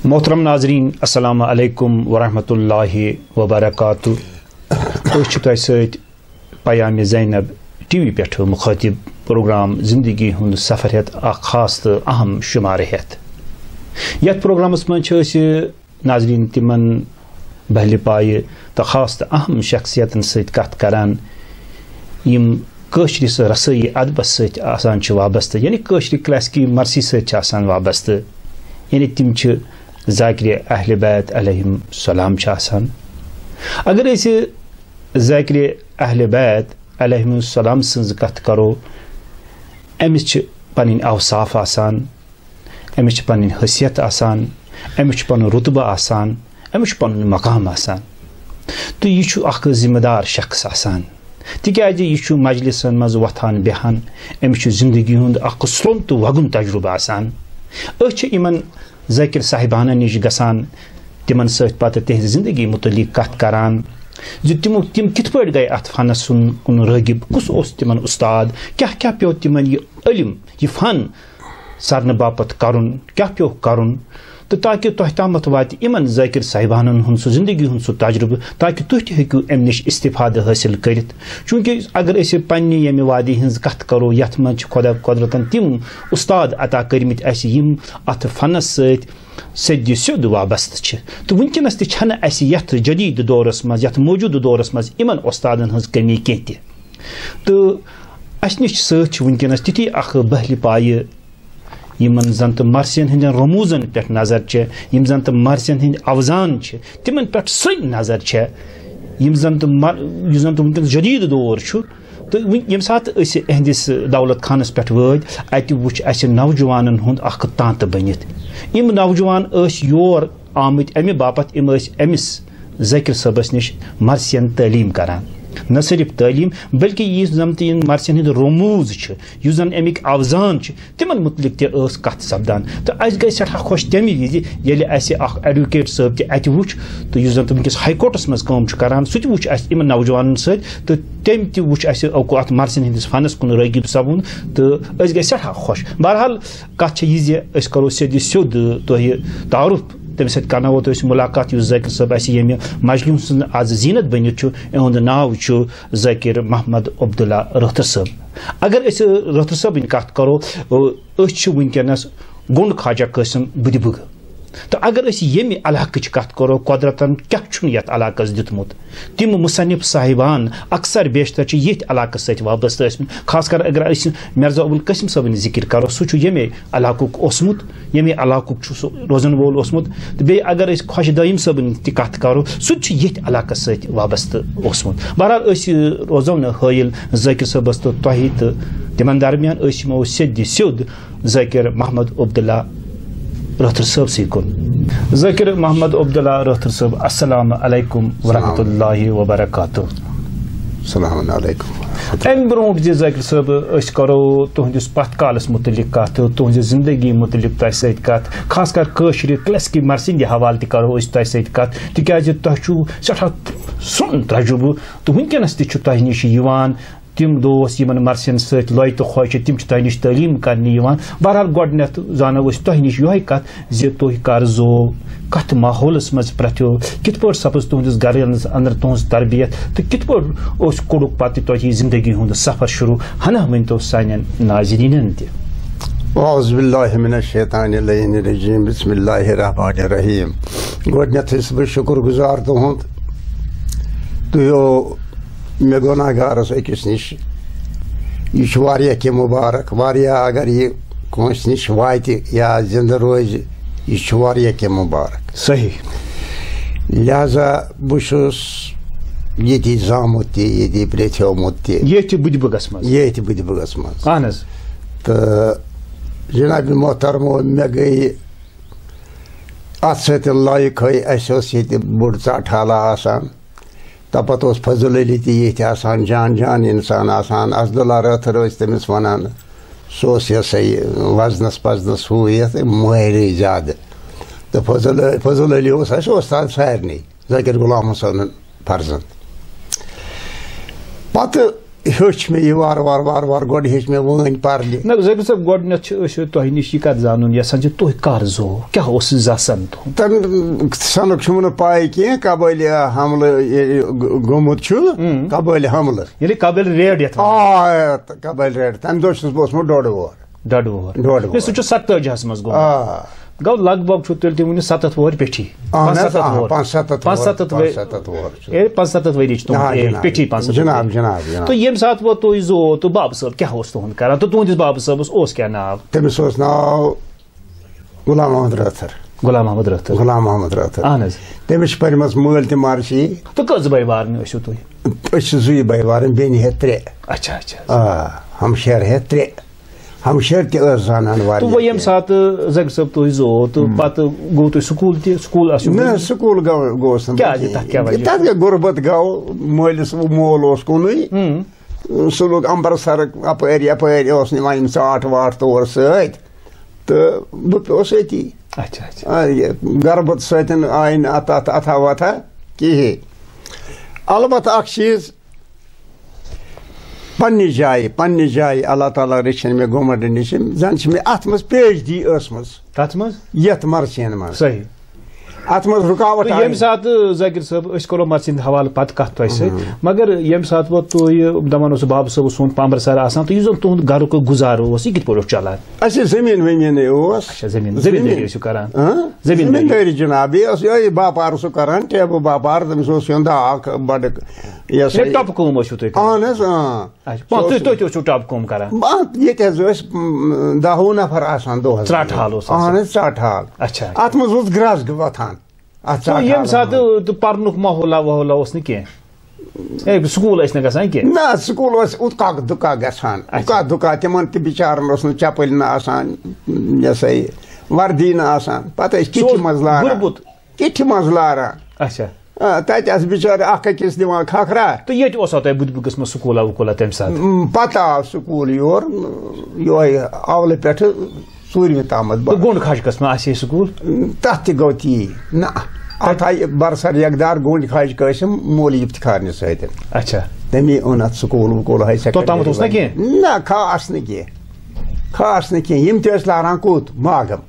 मोहतरम नाजरीन अस्सलाम अलैकुम वरहमतुल्लाहि वबरकातुहू पयाम ज़ैनब टीवी पे मुखातिब प्रोग्राम जिंदगी हुंद सफर हेत खास तो अहम शुमार हेत यथ प्रोग्रामस मज नाजरीन तिमन बहल पाए तो खास तो अहम शख्सियतन सत कत करान यम कशरिस रसई अदबस सत वाबस्त यानी कशरी क्लासिकी मरसी सत वाबस्त यानी तिम ज़ाकिर अहले बैत अलैहिम सलाम अगर ज़ाकिर अहले बैत अलैहिम सलाम सज कथ करो अमिस पन अवसाफ आसान अमिस पन हैसियत आसान अमिस पन रुतबा आसान अमिस पन मकाम आसान तो यह जिम्मेदार शख्स आसान तिकाज यह मजलिसन मज वथान बेहान अमिस जिंदगी हुंद स्लोन तो वगुन तजुर्बा आसान इमन ज़ाकिर साहिबाना निश गसान तिमन सत पत तिहज जिंदगी मुतलिक कथ करान तिम कित पट गए अत फनस कुन रागिब कुस ओस तिमन उस्ताद क्या क्या पे तिमन यह इल्म यह फन सरन बापत करुन क्या पे करुन तो ताकि तुह तामत वात इमन ज़ाकिर साहिबानन हुन सु जिंदगी हुन सु तजुर्बह ताकि तुह ति हेकु अम निश इस्तिफाद हासिल करित चूंकि अगर अस पन्ने यमि वादी हिंज कथ करो यथ मज खुदा कुदरतन तिम उस्ताद अता करमित अस यम अत फनस सत सद्य स्योद वाबस्त तो वुनकनस तन अस यथ जदीद दौरस मज यथ मौजूद दौरस मज इमन उस्तादन हज कमी कह तो अस निश सत वुनकनस तिथि अख बहल पाए यमन जन तो मरसियन हंदन रमूजन पे नजर यम जन तो मरसियन हंद अवजान तिमन पे सही नजर यम जन तो वनकस जदीद दौर तो यम सात अहदिस दौलत खानस पे वत अत वुच अस नौजवानन हुंद अख तांत बनित यम नौजवान योर आमत अमे बापत यम अमिस ज़ाकिर सबस निश मरसियन तालीम करान न सिर्फ तालीम बल्कि यह जन तीन मरसियन हंद रमूज यह जन अमिक अवजान तिमन मुतलिक कथ सपदान तो अस गई सठा खुश तमे विज ये एडवोकेट साहब तत वुच तो यह जन वनकस हाईकोर्टस मज काम करान सह वुच इन नौजवान सत तो तम त वुच अत मरसियन हंदिस फनस कुन रागिब सपून तो अस गई सठा खुश बहरहाल कथ यह करो सिद्ध स्योद तुह तारुफ तम सत करनो तो मुलाकात ज़ाकिर साहब यमि मजलिस आज जीनत बनित इहुंद नाव ज़ाकिर मोहम्मद अब्दुल्ला रहतर साहब अगर रहतर साहब कथ करो वनकनस गुंड ख्वाजा कासिम बुदबुग तो अगर यमि इलाक कथ करो कुदरतन क्या यथ इलाकस दितमुत तिम मुसन्निफ साहिबान अक्सर बेशतर ये इलाक सत वाबस्त खासकर अगर मिर्जा अबुल कासिम साहब जिक्र करो सह यमे इलाकुक ओसमुत यमे इलाकुक रोजन वोल ओसमुत तो बे अगर ख्वाजा दायिम साहब कथ करो सह ये इलाक सत वाबस्त ओसमुत बहरहाल रोजो न हायल ज़ाकिर साहबस तो तह तो तिमन दरमियान सिद्ध स्योद ज़ाकिर मोहम्मद अब्दुल्ला रहतर साहब सी कुन ज़ाकिर मोहम्मद अब्दुल्ला रहतर साहब अस्सलाम अलैकुम वरहमतुल्लाहि वबरकातुहू। अस्सलाम अलैकुम। अम ब्रोह ज़ाकिर साहब करो तुहदिस पथ कालस मुतलिक कथ तुहद जिंदगी मुतलिक तह सत कथ खासकर कशर क्लासिकी मरसिंद हवाले तह करो तह सत कथ तिकाज तह सठा सुन तजुर्बह तो वनकनस तह निश तिम दोस्त यमन मरसियन सत लय तो खुश तिम तह निश तालीम करने बहरहाल गोडनेथ जानो तह निश यह कथ जे तुह कर जो कथ माहौलस मज प्रथ्यो कित पट सपज तुहदिस घर अंदर तुहज तरबियत तो कित पट कोड़ुक पत तुह जिंदगी हुंद सफर शुरू हना वन तो सान नाज़रीनन तह। औज़ु बिल्लाहि मिनश शैतानिर रजीम बिस्मिल्लाहिर रहमानिर रहीम। गोडनेथ बह शुक्रगुजार तुहद तुह मे गुनाहगारस अकिस निश यह के मुबारक अगर यह कंस निश वात या जिंद रोज यह के मुबारक सही लिहाजा बहुस ये जामुत ये प्रेथ्योमुत ये बुदबुगस मज तो जनाब मोहतरमो मे गई अत सत लायक ये बुढ़ ट हाला आसान तपत फजल अली ये जान जान इंसान आसान अफजुल्ला रहतर तमिस वनान सह यह वजनस पजनस हू ये माहर ज्यादा तो फजल अली उस्ताद सारे ज़ाकिर गुलाम हुसैन फर्जंद पत हेच मे वार वार वार वार गोड हेच मे वन पारले ना ज़ाकिर साहब गोडनेथ तोह निश यह कत जानन यसान तुह कर जो क्या सन तन सनुक छुम पाई कह कबैल हमल गोमुत कबैल हमल कबैल रेड कबैल रेड तम दो बसमुत डोड वोर सह 70 मज गो लगभग तेल तुम 7 वोर पे 75 वरी पे जनाब जनाब तो ये सात वो तुह जो तो बाब साहब क्या तुहद कर तो तुहदिस बाब साहबस क्या नाव तमिस नाव गुलाम मोहम्मद रथर अहन तमिस पर्म मल त मार्ची तो कस भाई वारन तुह जुई भाई वारन बेन हे 3 अच्छा अच्छा हमशेर हे 3 हमशेर जानान तो वो यम सात ज़ाकिर साहब तुह जो तो पत गो तुह स्कूल स्कूल गोस क्या गुरबत गो मलिस मोल कुन सह लोग अम्बरसर अपर निवान चाट वाट तौर सत तो बह पेस अती गर्बत सतन आय अथा वथा कहें अलबत् अख चीज पन्नी जाय अल्लाह ताला रचन मे गवर्नमेंट निश जन मे अत मज PhD यथ मर्चियन मज सही अत मज रुकावट यम सात ज़ाकिर साहब करो मर्चियन हवाल पत कत तुह सत मगर यम सात वो तुह दपान बाब साहब सोन अम्बरसर आसान तो यह जन तुहद घर गुजार यह कित पे चलान जमीन वमीन जमींदारी जमींदारी जनाब यह बापार सह कर टेब बापार तमिस दाक बड़ टप कम टप कम कर ये 10 नफर आसान दो त्राट हाल अच्छा अत मज ग्रस वथान यम सात पर्नुक माहौला वहौला कह स्कूल गसान कह ना स्कूल उका दुका गसान उका दुका तिमन त बिचारन चपल न वर्दी न पत किठ मज लारान अच्छा तत बिचार अकिस दिवान खखरा तो ये तुह बुदबुगस में स्कूला वकूला तम सात पत आव स्कूल योर ये अवल पे 4वीं तामत गुंड खशकस में स्कूल तथ गो ती ना अत आई बरसर यकदार गुंड खश कसम मोली इफ्तिखार सत अच्छा तमी ओन अत स्कूल वकूल हाई सेकेंडरी ना खास न कह लारान कूत मागम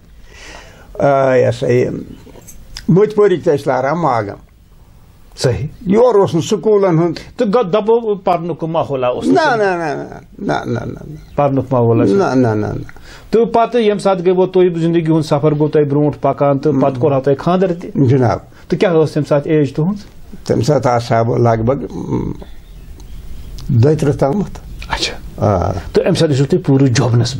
मुतपरिक तस लारान मागम सही योर स्कूलन तो दपो पर्नुक माहौला पर्नुक माहौला तो पत यम सात गई वो तुह जिंदगी हूं सफर गो तुह ब्रोट पकान तो पत कोर तुह खानदर जनाब तो क्या तम सात एज तुहद तम सात लगभग 32 तामत अच्छा तो अम सात तुह पूरे जॉबनस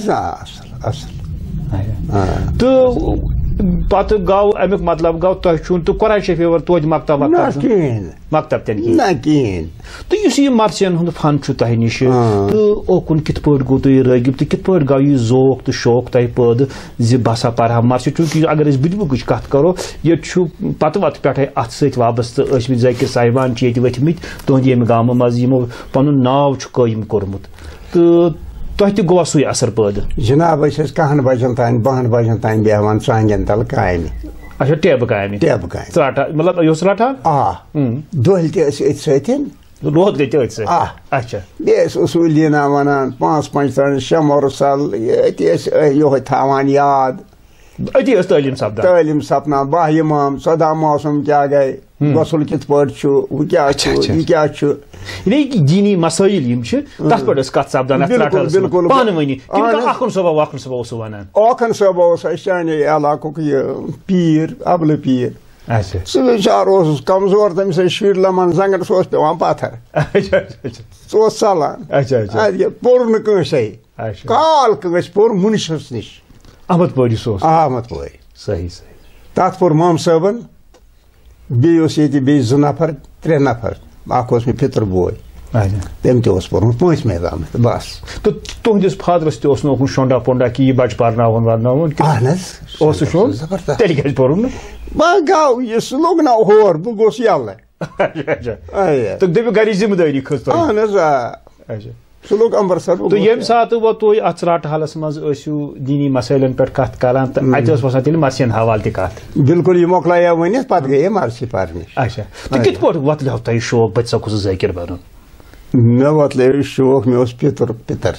तो पत गो अमुक मतलब गो तुम तो कुरान शरीफ तो मकतब मकतब कहें तो यह मर्चियन हूं फन तुह निश तो ओकुन कित गो तुह रगिब तो कित गो यह जोक तो शौक तुह पैद जि बसा पढ़ा मर्चि चूंकि अगर बुदबुक कत करो ये पत वत पे अत सत वाबस्त ज़ाकिर साहिबान वथिमत तुहद ये गाम मज यमो पन नाव कायम कोर्मुत तो तुह त गो सू असर पैद जनाब 10 बजन तान 12 बजन तान बेहवान सांगन तल कायम अच्छा टेब कायम त्राटा मतलब यह त्राटा दोहल तन रोद गई तथ सत अच्छा बेस उसूलिना वनान 5 6 मोरसल ये थावान याद अति तालीम सपना 12 इमाम 14 मौसम क्या गए गसल कित पे क्या दीनी मसाइल तथ पे कत सपदान पानी अखन सोबा ओखन सोबा इलाकुक पीर अबल पीर सह बेचार कमजोर तमिस शुर लमान जंगन सह पेवान पत्थर सह चलान पोर नसे काल कस पोर मुनशस निश अहमद पौरी सही तथ पोर मोम सबन बे 2 नफर 3 नफर अख मे फितर बोय तम तोर्मुत 5वीं ताम बस तो तुहदिस फादरस तोन शोंडा पोंडा कि यह बच्चे पर्न तेल पोरुन बह गो यह लोग ना होर बह गोस यल तो दप गर जिम्मेदारी खस सह लोग अम्बरसर तो ये सात वो तुह अत त्राट हालस मज दीनी मसैलन पे कत करान तो अत वसान तेल मर्चियन हवाल कत बिल्कुल यह मोकलाया वन पे गए मर्ची पार अच्छा तो कित पे वतल तुह शौक बच सकुस ज़ाकिर बनन मे वतले शौक मे पितर पितर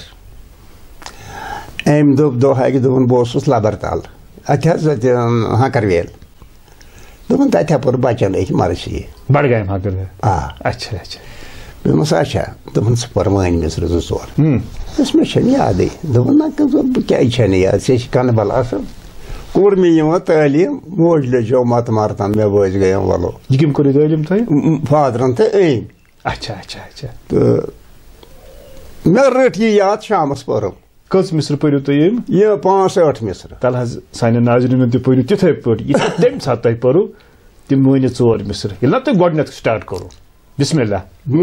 अम दोहागे दोपन बहुत लबरताल अत हकरवेल दोपन तत पुर बचन अथ मरसी बड़गाम हकरवेल अच्छा दोपस अच्छा दोपन स पर वन मिसर 2-4 मे याद दोपन ना क्या याद से कनबल असल कोर मे तालीम मोज लजो मत मारतान मे बज गया वलो यम कर तालीम फादरन तो अम अच्छा अच्छा अच्छा तो मे रट यह याद शामस परम कस मिसर पो तुम यह 5-8 मिसर तल सान नाजरीन तु पो तिथे पे तम सात तुम पो तम वन 4 मिसर ये ना तुम गोडनेथ स्टार्ट करो बिस्मिल्लाह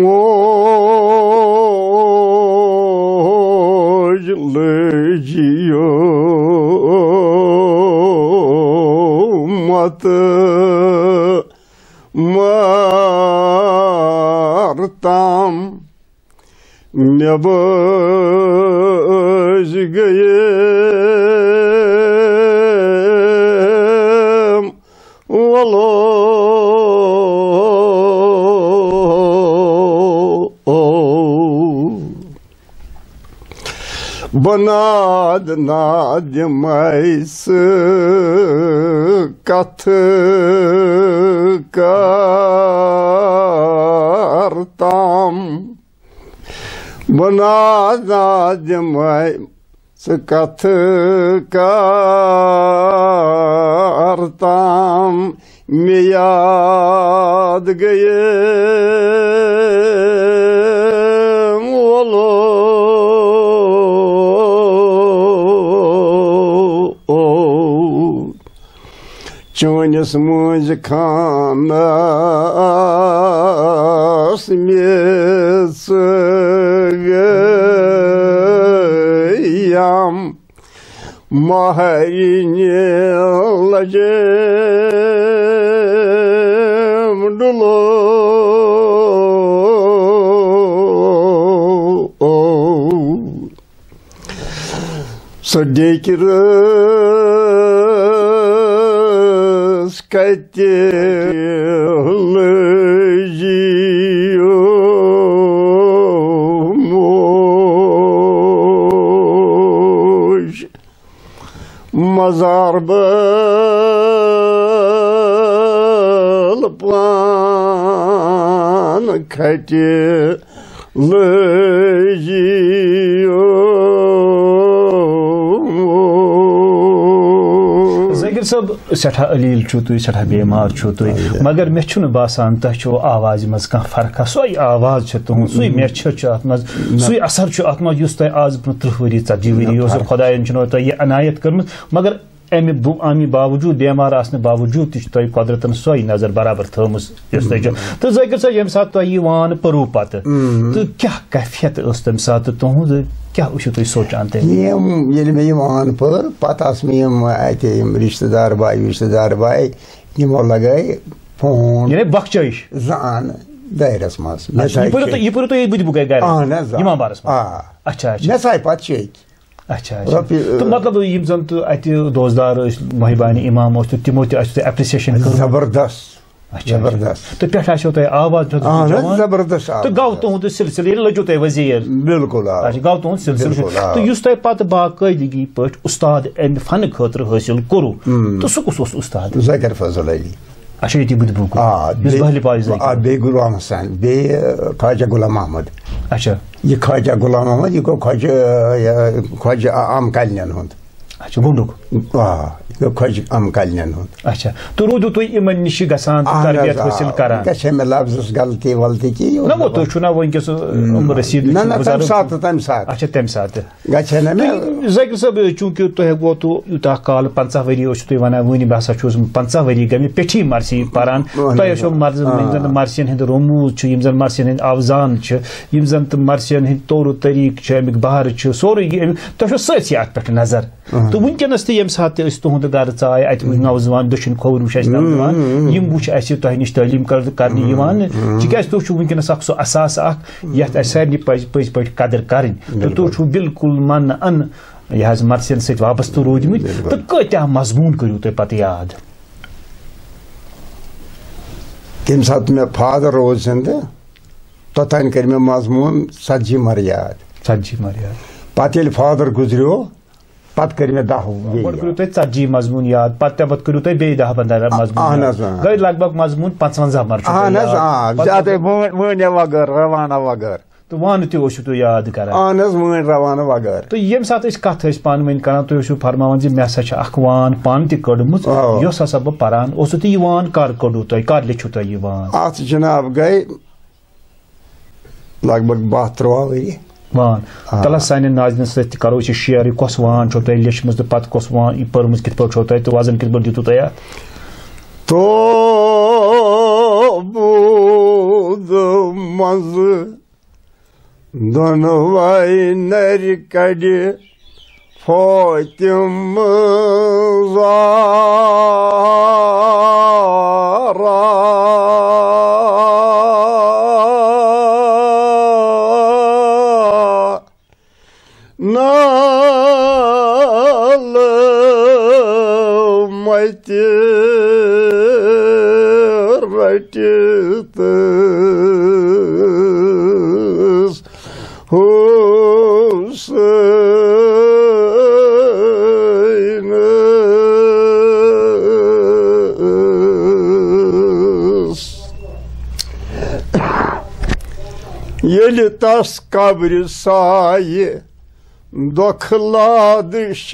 मोज लजियो मत मारताम मे बज गए वलो बनाद नाद मैस कथ करताम बनाद नाद मैस कथ करताम मे याद गए वलो चोनस मुझ खानस मेस गयाम महरिने लजे डुलो सदेकिर कते लजियो मोज मजार बल पान खते लजियो जाकिर साहब सठा अलील तुम सठा बेमार तुम मगर मे बासान तुम आवाज मज कह फर्क सो आवाज तुम सु मेचर सु असर अत मज आज 30 वरी 40 वरी खुदायन तुम यह अनायत कर्म मगर अमी बावजूद बेमार आने बावजूद तुम कुदरतन सो नजर बराबर थम तो जाकिर साहब ये सात तुम परू पत तो क्या कैफियत तम सात तुद क्या तुम सोचान मे पर पत मे रिश्तेदार बाय यमो लगे फोन बख्शिश जान दायरस मज इमामबारस अच्छा मे साय पत शेख अच्छा तो मतलब यम जन तो दोस्तदार महिबानी इमाम तमो एप्रिसिएशन जबरदस्त जबरदस्त तो पे आवाज जबरदस्त तो गौ तुद सिलसिल लजो तुम वजीर बिल्कुल गौ तुद सिलसिल तो तुम पे बाकायदगी पे उस्ताद अमि फन खतर हासिल करू तो सह कुस उस्ताद ज़ाकिर फजल अली अच्छा ये बुदबू बे गुलाम हसन बे ख्वाजा गुलाम अहमद अच्छा ये ख्वाजा गुलाम अहमद ये ख्वाजा आम कालियन हुंद अच्छा गुंडुक ख्वाजा आम कालियन हुंद अच्छा तो रोदू तुम इमन निश गसान तरबियत हासिल करान क्या मे लफ्ज़ गलती वलती की ना वो तो छुना वंकस रसीद ना तम साथ अच्छा तम साथ गछे ना जाकिर साहब चूंकि तुम वोतु यूता काल 50 वरी तुम वन वन बह 50 वरी गई पेठी मरसी पारान तुम मरसियन हंद रोमूज जन मरसियन हंद अवजान जन तो मरसियन हंद तौर तरीक अमिक बहर सोरे तुम ससी अत पे नजर तो वनकस तम सात तुद गर आय अत नौजवान दक्षिण खोवर वो नौजवान यम वो तुह नश तालीम कर तिकाज तुम वनकस सो असास ये सारे पज पे कदर कर तो तुम बिल्कुल मन अन यह मरसियन सत वाबस्त रोदमत तो क्या मजमून करू तुम पे याद तम सात मे फादर रोज जिंद तोतान कर मे मजमून 40 मर याद 40 मर याद पत ये फादर गुजरियो पत कर मे 10 गोड करू तय 40 मजमून याद पत करू तय बे 10 15 मजमून गई लगभग मजमून 55 मर ज्यादा वन वगर रवाना वगर तो वन तो तो याद कर वन रवाना वगर तो यम सात कथ पान वन कर फरमान मे हसा वन पान तड़म यस हसा बह पान तुवान कर कड़ू तुम कर लिखु तुम अत जनाब गई लगभग 12-13 वरी वान तला सान नाजन सत करो शेयर कस वान तुम लिखम तो पे कस वान पर्म कित पे तो वजन कित दितु तुम तो मज दोनवाई नर कड़ फोतिम ज़ारा नाल मत रटित येलि तस कब्र साये दोखलाद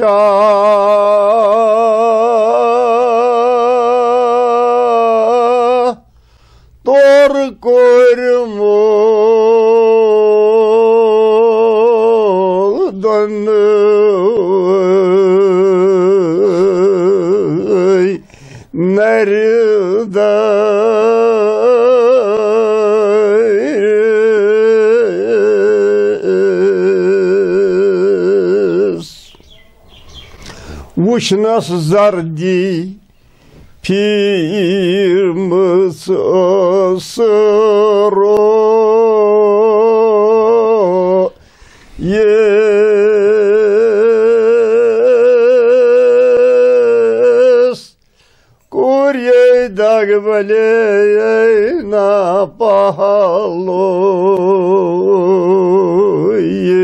शाह तोर कोरमो दन नरद वुशनस जर्दी फिरमस असरो येस कुर्ये दगबले ना पहलो ये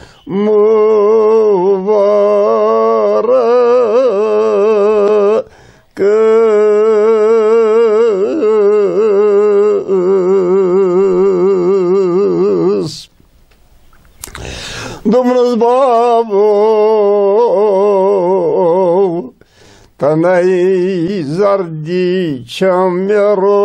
Dumruz babo tanay zardi chamero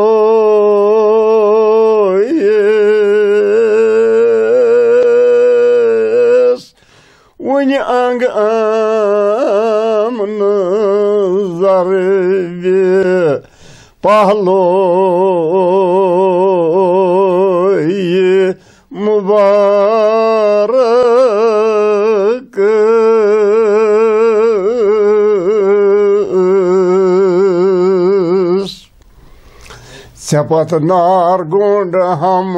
yes wani ang amn zarbi pahlo ye mubarak sepat nar gund ham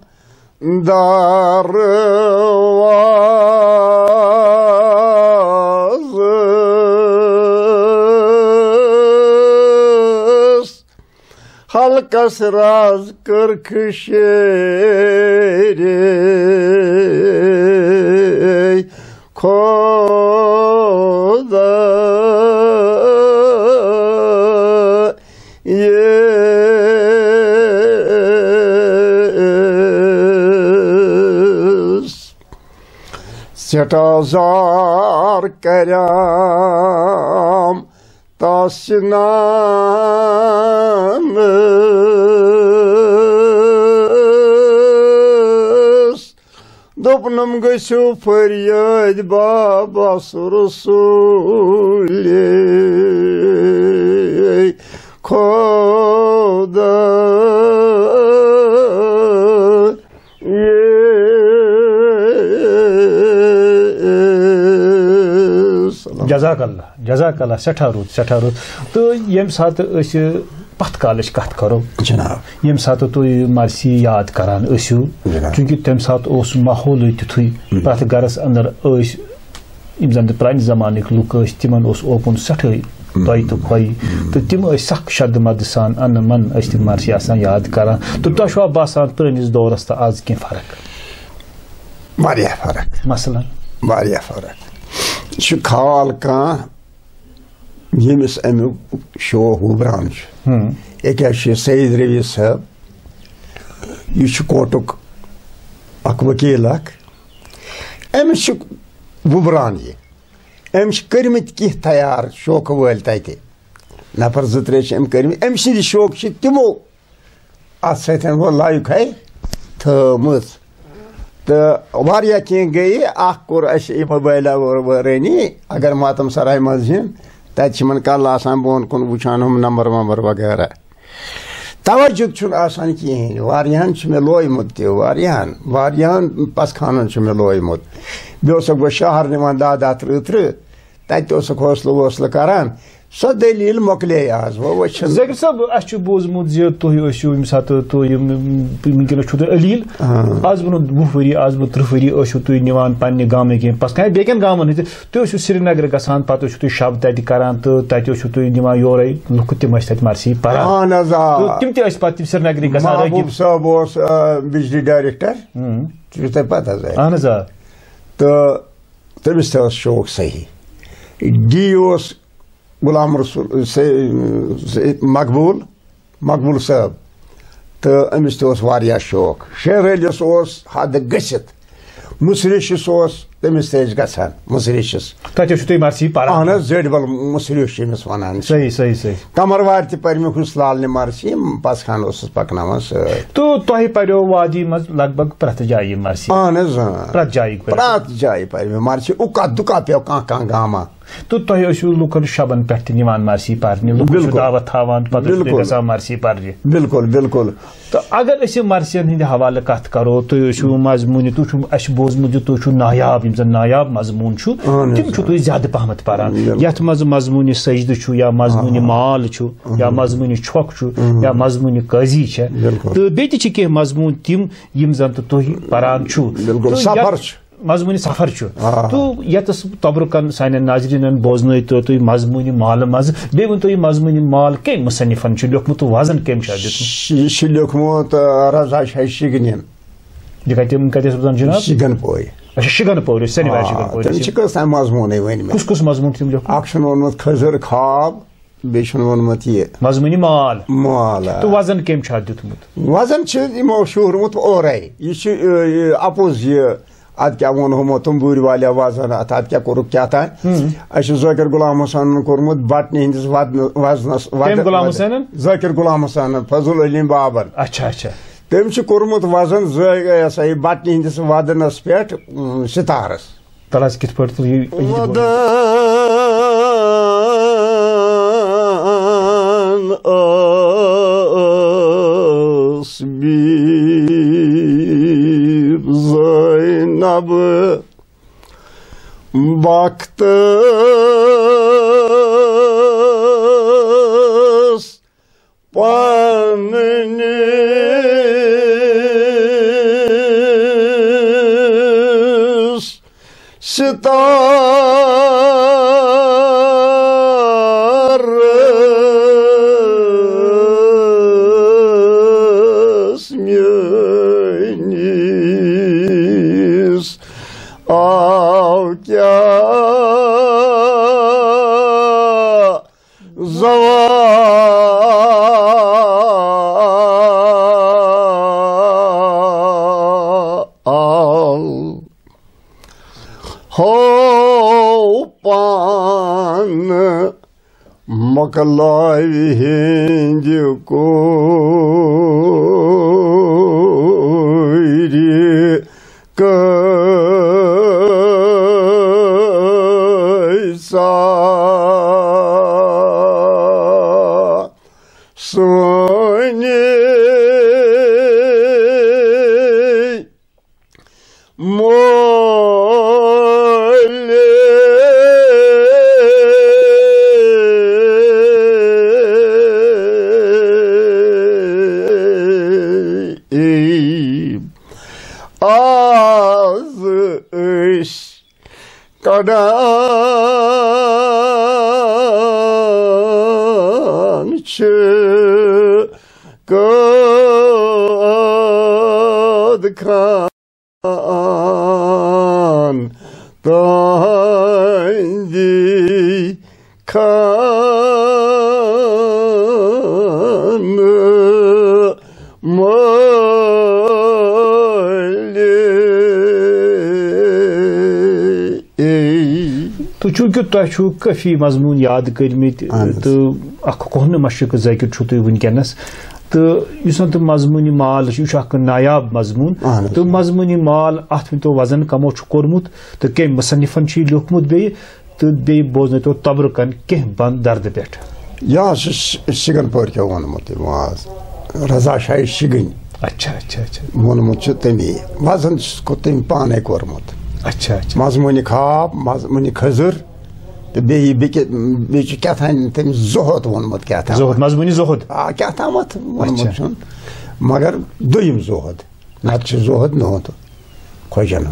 darvaz halkas raz kırkışere koda yes setazar karam tasnan Dopnum gışı feryat babas Resulü koda जजाकल्ला सठा रुत तो यम सात पत काल कत करो जनाब यम सात तुम मरसी याद करान चूंकि तम सात माहौल तिथु प्रत गरस अंदर यम जन प्रान जमानिक लुक तिमन ओपन सठ तोय तो खोई तो तिम सख शब्द मद सान अन मन तिम मार्सी आसान याद करा तो तोशवा बासान पुरानिस दौरस तो आज की फर्क वारिया फर्क मसलन वारिया फर्क खाल कह यमिस अमुक शौक उबरान एक सईद रवी साहब यह कोर्टुक अक वकील अमिस उबरान यह अमिस कर्मित कह तैयार शौक वल तत नफर जो त्रे कर्मित अम सद शौक तिमो अत सो लाइक है थमत तो वारिया कह गई कोर मोबाइल वरानी अगर मातम सराय मज तन कल आसान बोन कुन वुचान हम नंबर वंबर वगैरह तवज्जो कहें वारियान मे लोयमुत वारियान पस खानन मे लोयमुत बेसक बह शहर निवान 10 30 तत हौसला वौसला करान सो दलील मोकले आज वो ज़कीर साहब अस बोजमुत तुम यम सात वनकस अलील आज बनो 20 वरी आज बनो 30 वरी तुम निवान पन्ने गामे कह पस कह बेकन गामन तुम श्रीनगर गसान पे तुम शब तत करान तो तत तुम निवान योर लुक तम तत मरसी परान तम तम श्रीनगर गसान साहब बिजली डायरेक्टर तुझे पता अहन तो तमिस शौक सही डी गुलाम रसूल से मकबूल साहब तो अमिस तह शौक शेर अलिस हद गसित मुसरिश तमिस गान मुसरिशस मरसी अहन जड़बल मुसरिश वन सही सही सही कमरवार तम हुसलाल मरसी पस खान पकन तो तुह पो वादी मज लगभग प्रत जाय मरसी अहन प्रत जाय पे मरसी उका दुका पे कह गामा तो तुह लुकन शबन पे मरसी पारने दावत थावान मरसी पारने बिल्कुल बिल्कुल तो अगर मरसियन हंद हवाले कत करो तुम मजमून तुम बोजमुत तुम नायाब यम नायाब मजमून तम तुम ज्यादा पहमत पारान यथ मज मजमून सजद या मजमून माल या मजमून छक या मजमून कजी तो बेत कह मजमून तम यम जन तुम पारान मजमून सफर तो यतस तबरुकन सान नाजरीन बोजन तो तुम मजमून माल मज बे वन तुम मजमून माल कम मुसन्निफन लिखमुत वजन कम लिखमुत रजा शिगन यह कतस रोजान जनाब शिगन पोय अच्छा शिगन पोर सनी मजमून वन कुस कुस मजमून तम वोनमुत खजर खाब बे वोनमुत यह मजमून माल माल तो वजन कम दितमुत वजन यमो शूरमुत ओरे यह अपोज यह अद क्या वो तुम्बूर वाले वजन अत क्या कोर क्या तान ज़ाकिर गुलाम हुसैन कोर्मुत बटन हंदिस वजन ज़ाकिर गुलाम हुसैन फजल अलीम बाबर अच्छा अच्छा तम कोर्मुत वजन बटन हंदिस वदनस पे सितारस तलास कित अब वक्त पन्ने सितार मकलाई हिंज को कैसा सोने Qad Khan Tandi Khan तो चूंकि तुम काफी मजमून याद कर्मित तो कोहन मशक ज़ाकिर तुम वनकस तो तुम मजमूनी माल नायाब मजमून तो मजमूनी माल अत तो वजन कमो कोर्मुत तो कम मुसन्निफन लिखमुत बे तो बे बोजन तो तबरकन कह बंद दर्द पे यह शिगन पर वोनमुत रजा शाह शिगन अच्छा अच्छा अच्छा वोनमुत तमी वजन तम पाने कोर्मुत अच्छा अच्छा मजमूनी खाब मजमूनी खजर तो बे क्या तम जोहद वोनमुत क्या मजमूनी जोहद क्या वोनमुत मगर दुयम जोहद नत जोहद न तो खोजन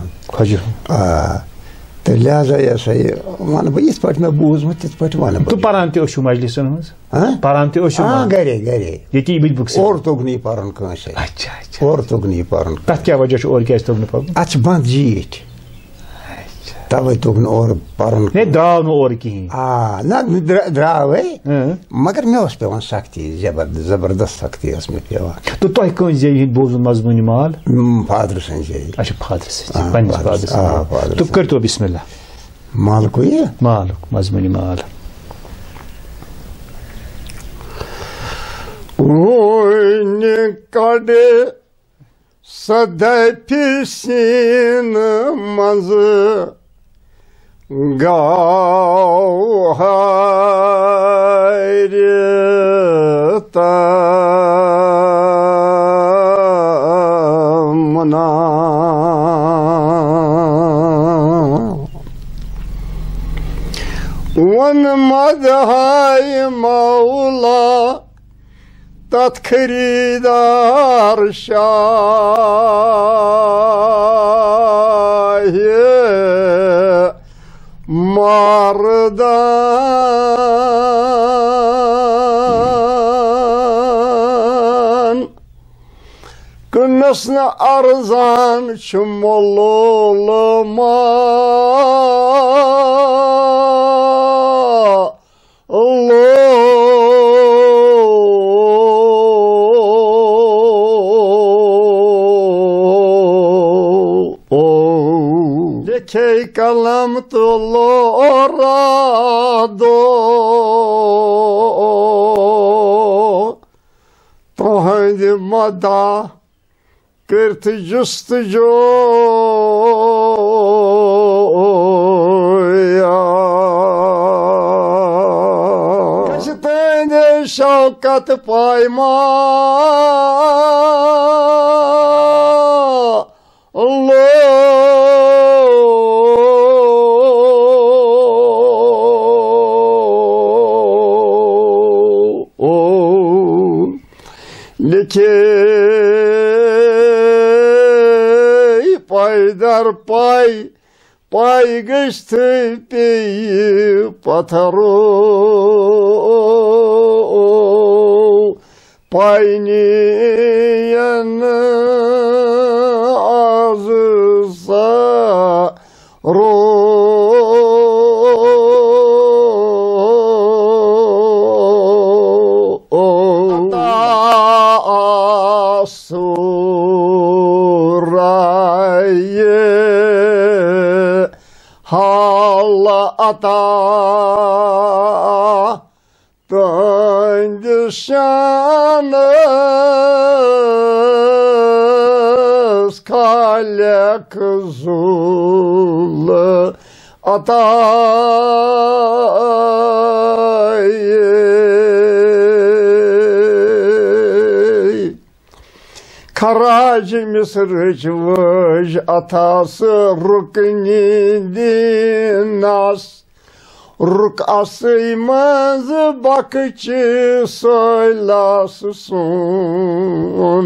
तो लिहाजा यह सही वन बह ये मे बूजमुत तिथ पे वन तो पारान तशु मजलिसन पारान तशु गरे गरे ये बुक और तोगनी पारन कंसे अच्छा अच्छा और तोगनी पारन तथ क्या वजह और क्या तोगन पारन अत बंद जीट तवे तोगन और पारन ने द्राव न और कहीं ना द्राव मगर मे पेवान सख्ती जबरदस्त सख्ती मे पेवान तो तुम कौन जे बोजन मजमूनी माल फादर सन जे अच्छा फादर से फादर तो कर तो बिस्मिल्लाह माल को ये माल मजमूनी माल कड़े सदै पिसिन मज गावहार तमना वन मदहाय मौला तत् खरीदार शाह मर्दान कनस न अरजान मोल लिखे कलम तो लोरादो तुहंद मदा करत जुस्तजो शौकत पायमा लिखे पायदर पाई पाई गश्त पे पत्थरो पायनियन आज सा रो अता तंज शान खालक जुल अता खराज मिसरच वज अथास रुकनी दिनास रुक असई मज बकच सोलास सुन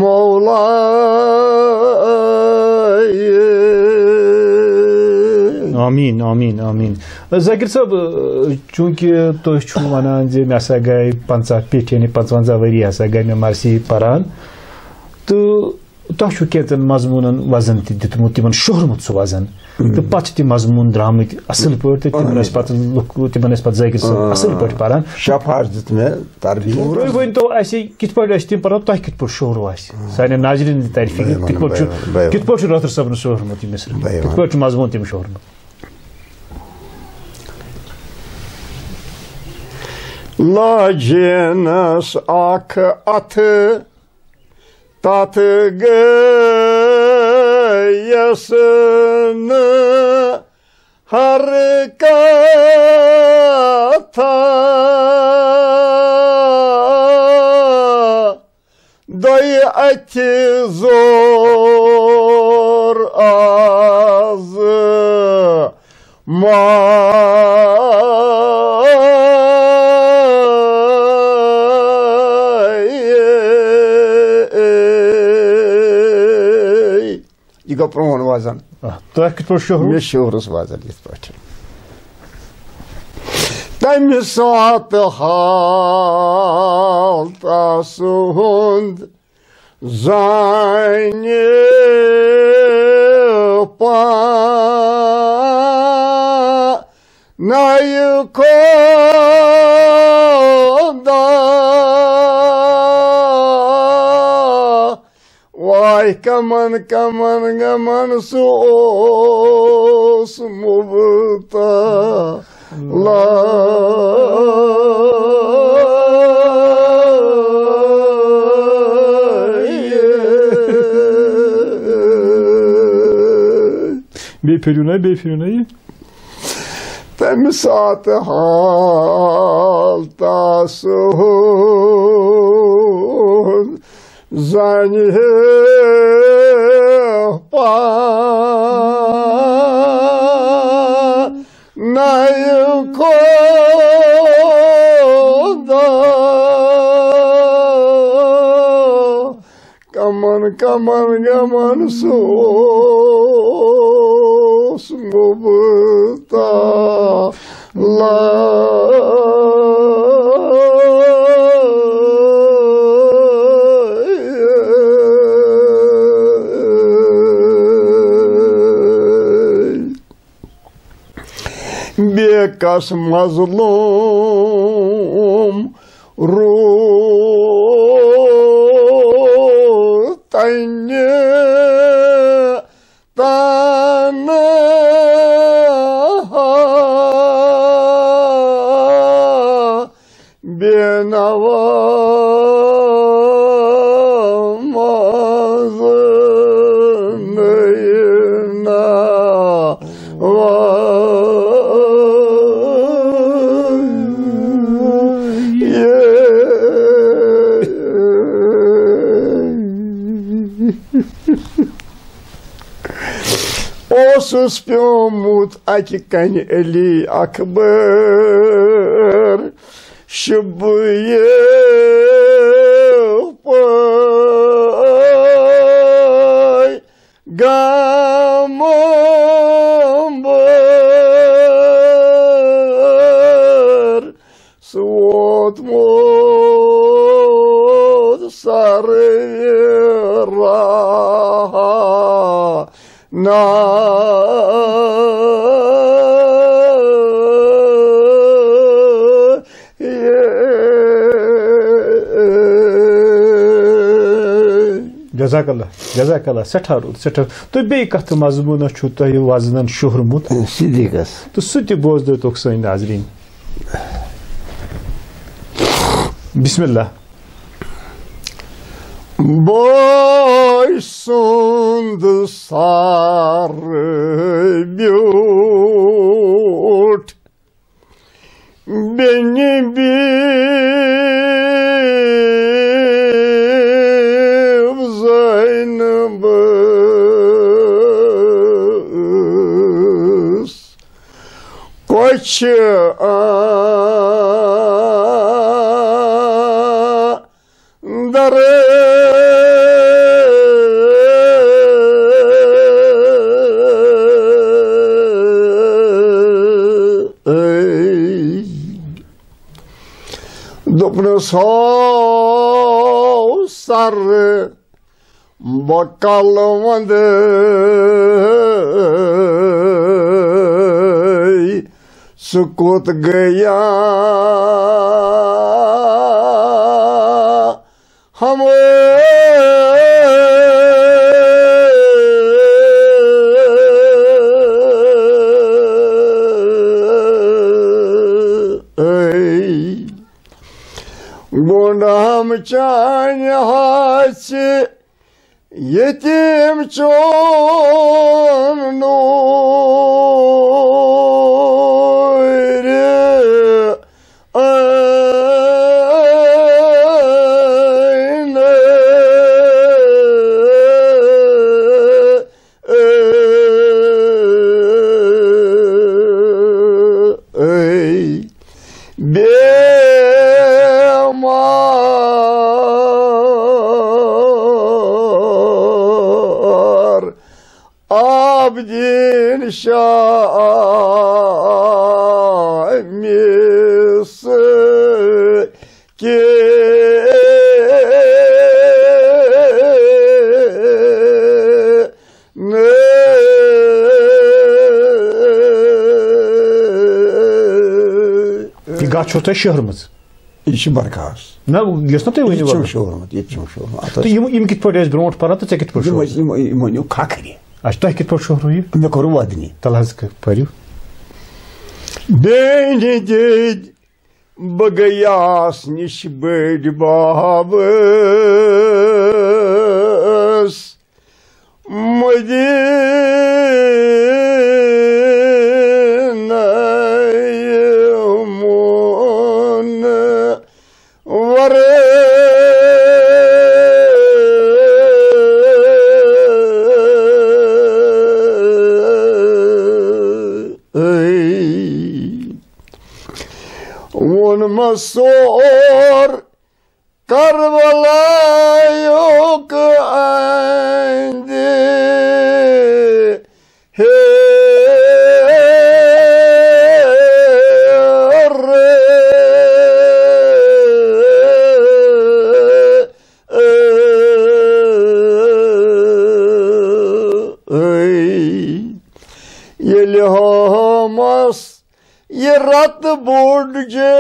मौला आमीन आमीन आमीन जाकिर साहब चूंकि तुम छो वनान जे मे हसा गई 50 पीठ यानी 55 वरी हसा गई मे मरसी परान तो तुम कैन मजमून वजन तुतमुत तिमन शोहरमुत सह वजन तो पत तम मजमून द्रामत असल पे तिमन तिमन जाकिर साहब असल पे परान शफाश दित मे तरबियत तुम वन तो कित पे तम परान तुम कित पे शोहर सान नाजरीन तारीफ कित पे रतर सबन शोहरमुत मिसर कित पे मजमून तम शोहरमुत लाजनस आख अथ तात गयस न हर कथा दोय अथ जोर आज मा यह गो प्रोन वजन तुम कित पे शोहर मे शोहरस वजन इत पे तमि सात हाल तसुंद जाने पा नय खोदा वाय कमन कमन गमन सोस मुबता ला बेफिरुना तम सात हाल तासुन जाने पा नय खोदा कमन कमन गमन सोस मुबता ला बेकस मजलूम रो तन्य ताना बेनवा मजनयना ओसुस प्योमुत अकि कन अली अकबर शुबये पय गामबर सुवत मोद सारे राहा ना जजाकल्ला सठा रुद सठा तो बे कथ मजमून छु तो वजनन शोहरमुत सिद्दीकस तो सुति बोझ दो तो सही नाजरीन बिस्मिल्लाह boy sund sar biut beni bir zaynabız koçu dare दोपनस हो सर बकल वंद सुकोत गया हम गोंडाम चान हास यतीम चोन नूर abdin şamis ki ne Gaçota şehrimiz. İşi barkas. Ne yosna te oyunu var. Yetişim şoğurmat. Tu im kit podes bront para tu kit podes. İmo kakri. Ashta kit podes şohruyu. Ne koru vadni. Talaz ke pariu. Denedid bagayas niş bed babas Masor Karbala yok andi Yelhamas Yerat bordje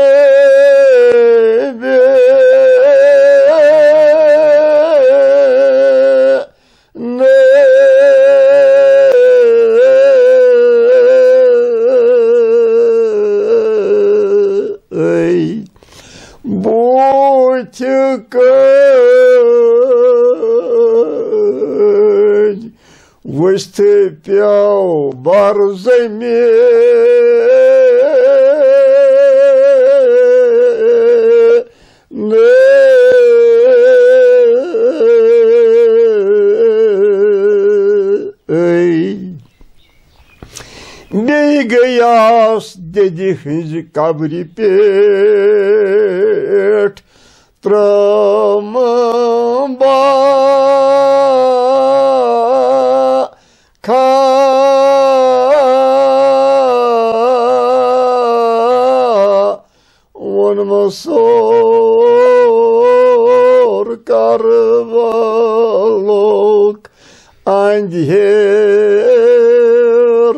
Вeste пяу барзайме ne gayas dedi hınzı kabri pet tramba Masor karvalok andher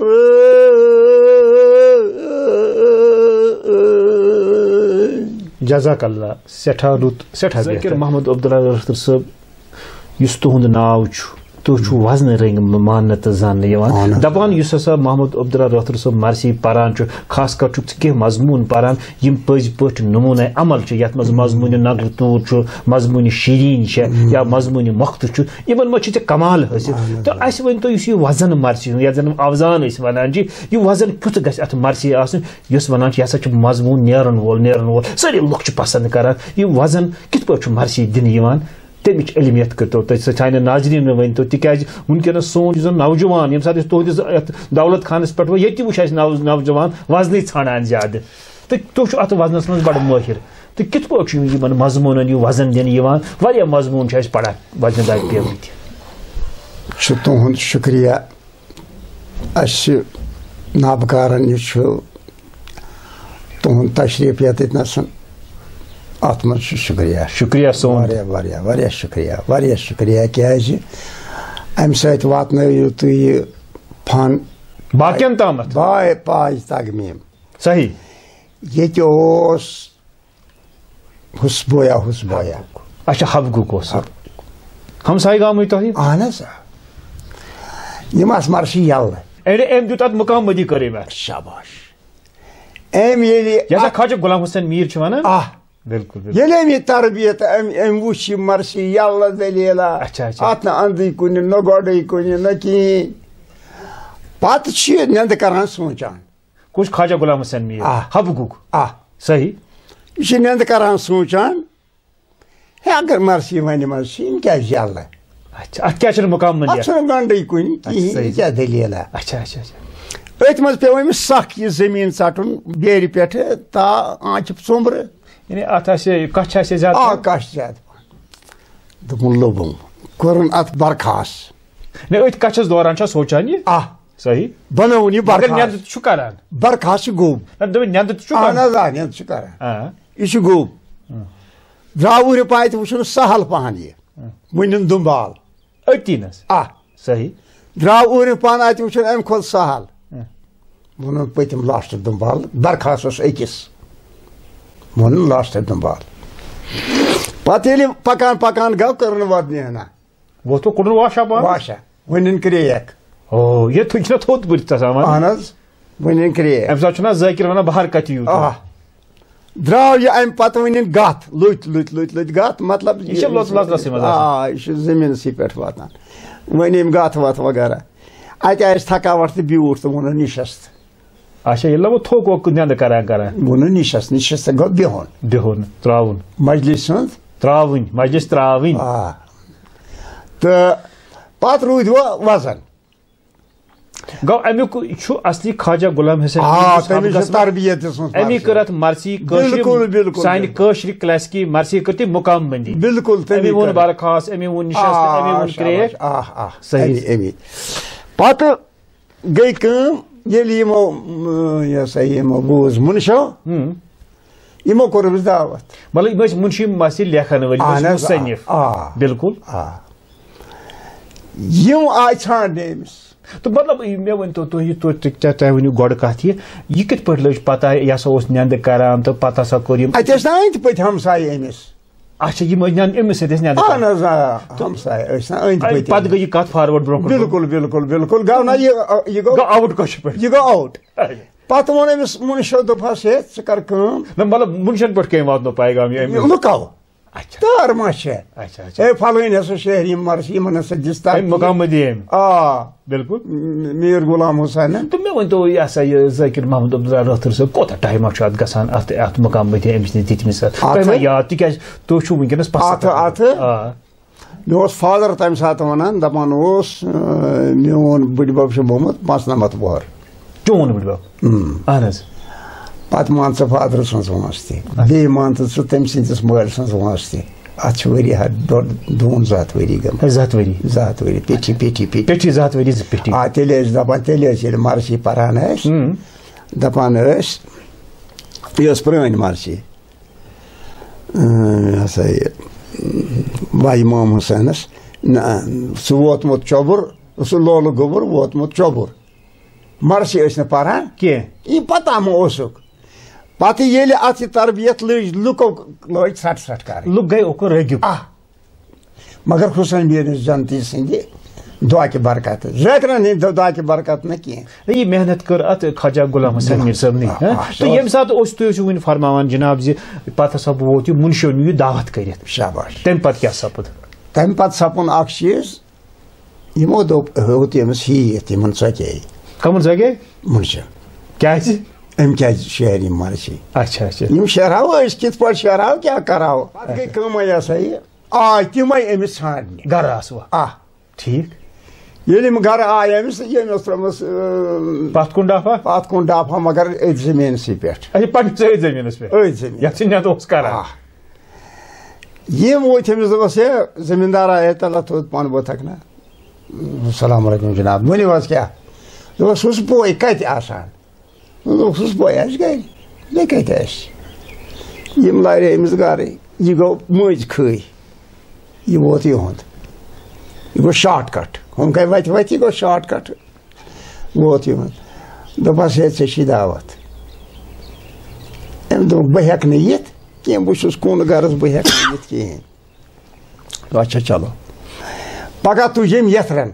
Jazakallah seta rut seta Zakir Mahmud Abdullah Rathur sab yus tuhund naw tu chu wazn ring mannat zan yawan daban yus sa Mahmud Abdullah Rathur sab marsi paran chu khas kar chu ke mazmun paran yim paz pot numune amal chu yat mazmun nagr tu chu mazmun shirin che ya mazmun maqt chu iban ma chite kamal hasi to as when to yus wazn marsi ya zanam avzan is vananji yu wazn kut gas at marsi asun yus vananji yasa chu mazmun neran wol sari lok chu pasand karan yu wazn kit pot chu marsi din yawan तमिच इलमियत करतो त China नाजरीन में वनतो तिकाज उनके सोन जो नौजवान यम साथ तो दौलत खानस पट ये वुच नौजवान वजन छाड़ान ज्यादा तो तुम अत वजनस मज बड़ माहिर तो कित पट मजमून यह वजन दिन वारिया मजमून पढ़ा वजनदार पेमत तुहद शुक्रिया नाबकारन तुहद तशरीफ यतनसन ات من شکریہ شکریہ سون واریاہ شکریہ کیازِ امہِ سۭتۍ واتنٲیِو تُہۍ فن باقین تامتھ پاج تگمیٖم صحیح ییٚتہِ اوس حُسبویا اچھا حبگُک اوس ہمساے گامٕے تۄہہِ اہن حظ یِم آسہٕ مرشی یلہٕ أمۍ دیُت اتھ مقام مٔدی کٔرٕے مےٚ شاباش أمۍ ییٚلہِ یَتھ خواجہ غلام حسین میٖر چھِ ونان بالکل ییٚلہِ أمۍ یہِ تربیت أمۍ وٕچھ یہِ مرشی یلہٕ دٔلیٖلا اتھ نہٕ انٛدٕے کُنہِ نہ گۄڈٕے کُنہِ نہ کِہیٖنۍ پتہٕ چھِ یہِ نٮ۪نٛدٕ کران سونٛچان کُس خواجہ غلام حسین میٖر حبگُک صحیح یہِ چھِ نٮ۪نٛدٕ کران سونٛچان ہے اگر مرسی وَنہِ منٛز چھِ یِم کیٛازِ یلہٕ اتھ کیٛاہ چھُنہٕ مقام اتھ چھُنہٕ گنٛڈٕے کُنہِ کِہیٖنۍ یہِ کیٛاہ دٔلیٖلا اچھا أتھۍ منٛز پیوٚو أمِس سکھ یہِ زٔمیٖن ژٹُن بیرِ پٮ۪ٹھٕ آنٛچہِ ژوٚمبرٕ یعنی اتھ آسہِ کچھ آسہِ زیادٕ کچھ زیادٕ دوٚپُن لوٚبُم کوٚرُن اتھ برخاست أتھۍ کچھس دوران چھا سونٛچان یہِ صحیح بنووُن یہِ نیٚنٛدٕ تہِ چھُ کران برخاست چھُ گوٚب نیٚنٛدٕ تہِ چھُ اہن حظ نیٚنٛدٕ چھُ کران یہِ چھُ گوٚب درٛاو رِپاے تہِ وٕچھُن سہل پہن یہِ وٕنِن دُمبال أتی نس صحیح درٛاو پہن اتہِ وٕچھُن امہِ کھۄتہٕ سہل ووٚنُن پٔتِم لاسٹہٕ دُمبال درخاست اوس أکِس ووٚنُن لاسٹہٕ دُمبال پتہٕ ییٚلہِ پکان گوٚو کٔرٕن وۄدنہِ ہنا واشا وٕنِن کرٛیک یہِ چھُنہ تھوٚد بٕتھِ اہن حظ وٕنِن کرٛیک امہِ ساتہٕ چھُنہ ذٲکِر ونان بہر کتہِ یوٗت درٛاو یہِ امہِ پتہٕ وٕنِن گتھ لٔتۍ گتھ مطلب یہِ چھُ زٔمیٖنسٕے پٮ۪ٹھ واتان وۄنۍ أمۍ گتھ وتھ وغیرہ اتہِ آسہِ تھکاوٹ تہٕ بیوٗٹھ تہٕ ووٚنُن نِشس اچھا ییٚلہِ وۄنۍ تھوٚک ووٚک نیٚنٛدٕ کران ووٚنُن نِشس تہٕ گوٚو بِہُن ترٛاوُن مجلس ہُنٛد مجلس ترٛاوٕنۍ تہٕ پتہٕ روٗدۍ وۄنۍ وزن گوٚو امیُک چھُ اصلی خواجہ غلام حسین تربیت دِژمٕژ امی کٔر اتھ مرثی سانہِ کٲشرِ کلاسکی مرثی کٔر تٔمۍ مقام بندی بالکل أمی ووٚن برخاست أمی ووٚن نِشست أمی ووٚن کرٛیک صحیح پتہٕ گٔے کٲم ییٚلہِ یِمو یہِ ہسا یِمو بوٗز مُنشو یِمو کوٚر أمِس دعوت مطلب یِم ٲسۍ مُنشی ٲسۍ لیکھن وٲلۍ مُصنِف بالکل یِم آیہِ ژھانٛڈنہِ أمِس تہٕ مطلب مےٚ ؤنۍتو تُہۍ ؤنِو گۄڈٕ کتھ یہِ کِتھ پٲٹھۍ لٔج پتہ یہِ ہسا اوس نیٚنٛدٕ کران تہٕ پتہٕ ہسا کوٚر یِم اتہِ ٲسۍ نا أنٛدۍ پٔکۍ ہمساے أمِس اچھا یِم ٲسۍ أمِس سۭتۍ ٲسۍ نیٚنٛدٕ اہن حظ ہمساے ٲسۍ نا أنٛدۍ پٔکۍ پتہٕ گٔے یہِ کتھ فاروٲڈ برونٛہہ بالکل گوٚو نا یہِ گوٚو آوُٹ کٲشِر پٲٹھۍ یہِ گوٚو آوُٹ پتہٕ ووٚن أمِس مُنشو دوٚپہس ہے ژٕ کر کٲم مطلب مُنشن پٮ۪ٹھ کٔمۍ واتنو پیغام لُکو تار ما چھےٚ ہے فلٲنۍ ہسا شہری مرثی یِمن ہسا دِژ مقام مٔدی أمۍ بالکل میٖر غلام حُسینن تہٕ مےٚ ؤنۍتو یہِ ہسا یہِ ذٲکِر محمد عبداللہ رٲتھٕر صٲب کوتاہ ٹایما چھُ اتھ گژھان اتھ مقام مٔدی أمِس نِش دِتمٕژ تۄہہِ ما یاد تِکیازِ تُہۍ چھِو وٕنکیٚنس مےٚ اوس فادر تمہِ ساتہٕ ونان دپان اوس میون بٕڈِبب چھُ گوٚمُت 95 وُہر چون بٕڈِبب اہن حظ پتہٕ مان ژٕ فادر سٕنٛز وٲنٛس تہِ بیٚیہِ مان ژٕ ژٕ تٔمۍ سٕنٛدِس مٲلۍ سٕنٛز وٲنٛس تہِ اتھ چھِ ؤری دوٗن 2 ؤری گٔمٕتۍ 2 ؤری پیٚٹھی 2 ؤری تیٚلہِ ٲسۍ دپان تیٚلہِ ٲسۍ ییٚلہِ مرثی پران ٲسۍ دپان ٲسۍ یہِ ٲس پرٛٲنۍ مرثی یہِ ہسا یہِ بھاے امام حُسینس سُہ ووتمُت چوٚبُر سُہ لولہٕ گوٚبُر ووتمُت چوٚبُر مرثی ٲسۍ نہٕ پران کینٛہہ یہِ پتہ ما اوسُکھ پتہٕ ییٚلہِ اتھ یہِ تربیت لٔج لُکو لٲج ژھرٹ کرٕنۍ لُکھ گٔے اوکُن رٲغِب مگر حُسین میٖر جنتی سٕنٛدِ دعا کہِ برکت ذٲکرن ہٕنٛدِ دعا کہِ برکت نہٕ کینٛہہ یہِ محنت کٔر اتھ خواجہ غلام حسین میٖر صٲبنٕے تہٕ ییٚمہِ ساتہٕ تُہۍ ٲسِو وُنہِ فرماوان جناب زِ پتہٕ ہسا ووت یہِ مُنشو نِیو یہِ دعوت کٔرِتھ شاباش تمہِ پتہٕ کیٛاہ سپُد تمہِ پتہٕ سپُن اکھ چیٖز یِمو دوٚپ ہوٚت أمِس ہیٚتھ یِمن ژۄکے کٕمن ژۄکے مُنشو کیٛازِ أمۍ کیٛازِ شہری مرثی اچھا یِم شہراو أسۍ کِتھ پٲٹھۍ شہراو کیٛاہ کراو پتہٕ گٔے کٲمٕے یہِ ہسا یہِ آے تِمے أمِس ژھانٛڈنہِ گرٕ آسوا ٹھیٖک ییٚلہِ یِم گرٕ آیہِ أمِس ییٚمۍ ٲس ترٲومٕژ پتھ کُن ڈافا مگر أتھۍ زٔمیٖنسٕے پٮ۪ٹھ پننِسٕے زٔمیٖنس پٮ۪ٹھ أتھۍ زٔمیٖن یتھ یہِ نیٚنٛدٕ اوس کران یِم وٲتۍ أمِس دوٚپس ہے زٔمیٖندارا ہے تلہ تھوٚد پانہٕ بوتھکھ نا السلام علیکُم جناب ؤنِو حظ کیٛاہ دوٚپُس ہُس بوے کتہِ آسان دوٚپُکھ ہُس بوے آسہِ گرِ بیٚیہِ کتہِ آسہِ यम लारे अमिस गारे यह गो मज खै यह वोत युंद यह गो शॉर्टकट हम गई वत यह गो शॉर्टकट वोत युंद दोपस है चे दावत अम दोप बह हेक यित कह बहुत कुन गरज बह हेक यित कहें अच्छा चलो पगह तुजम यथरन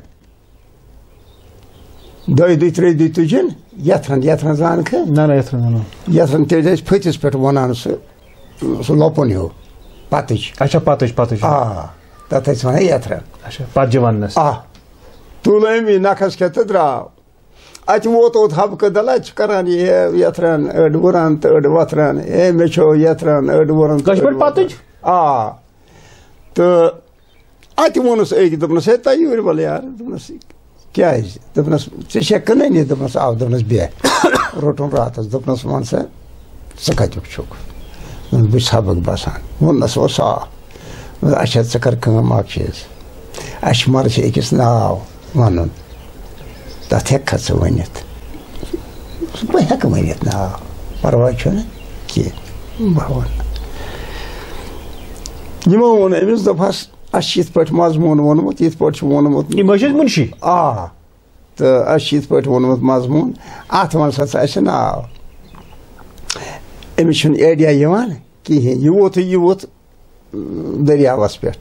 दो त्रे तुजन यथरन जान यथरन तेज फतिस पे वन सह लोपन हो पतच अच्छा पतच तथ वन यथरन पतज वन तुल अमी नखस के तो द्राव अत वोत हबक दल अरान यथरन अड़ वुरान तो अड़ वथरान ए मे यथरन अड़ वुरान पतच तो अत वोनस अक दोपनस है तयूर वल यार दोपनस क्या दोपनस ऐ कन दोपनस आव दोपनस बेह रोटन रात दोपनस वन सा स कतुक छुक बस हबक बसान वोनस वो साफ अच्छा कर चीज अस मर्ज अकिस नाव वन तथ हेक स वन बह हेक वन नाव परवाह कह बह वन यमो वोन अमिस दोपस अस ये मजमून वोनमुत ये वोनमुत मुंशी तो अस ये वोनमुत मजमून अत वन सा अस नाव अमिस एडिया कहें यह वोत दरियावस पे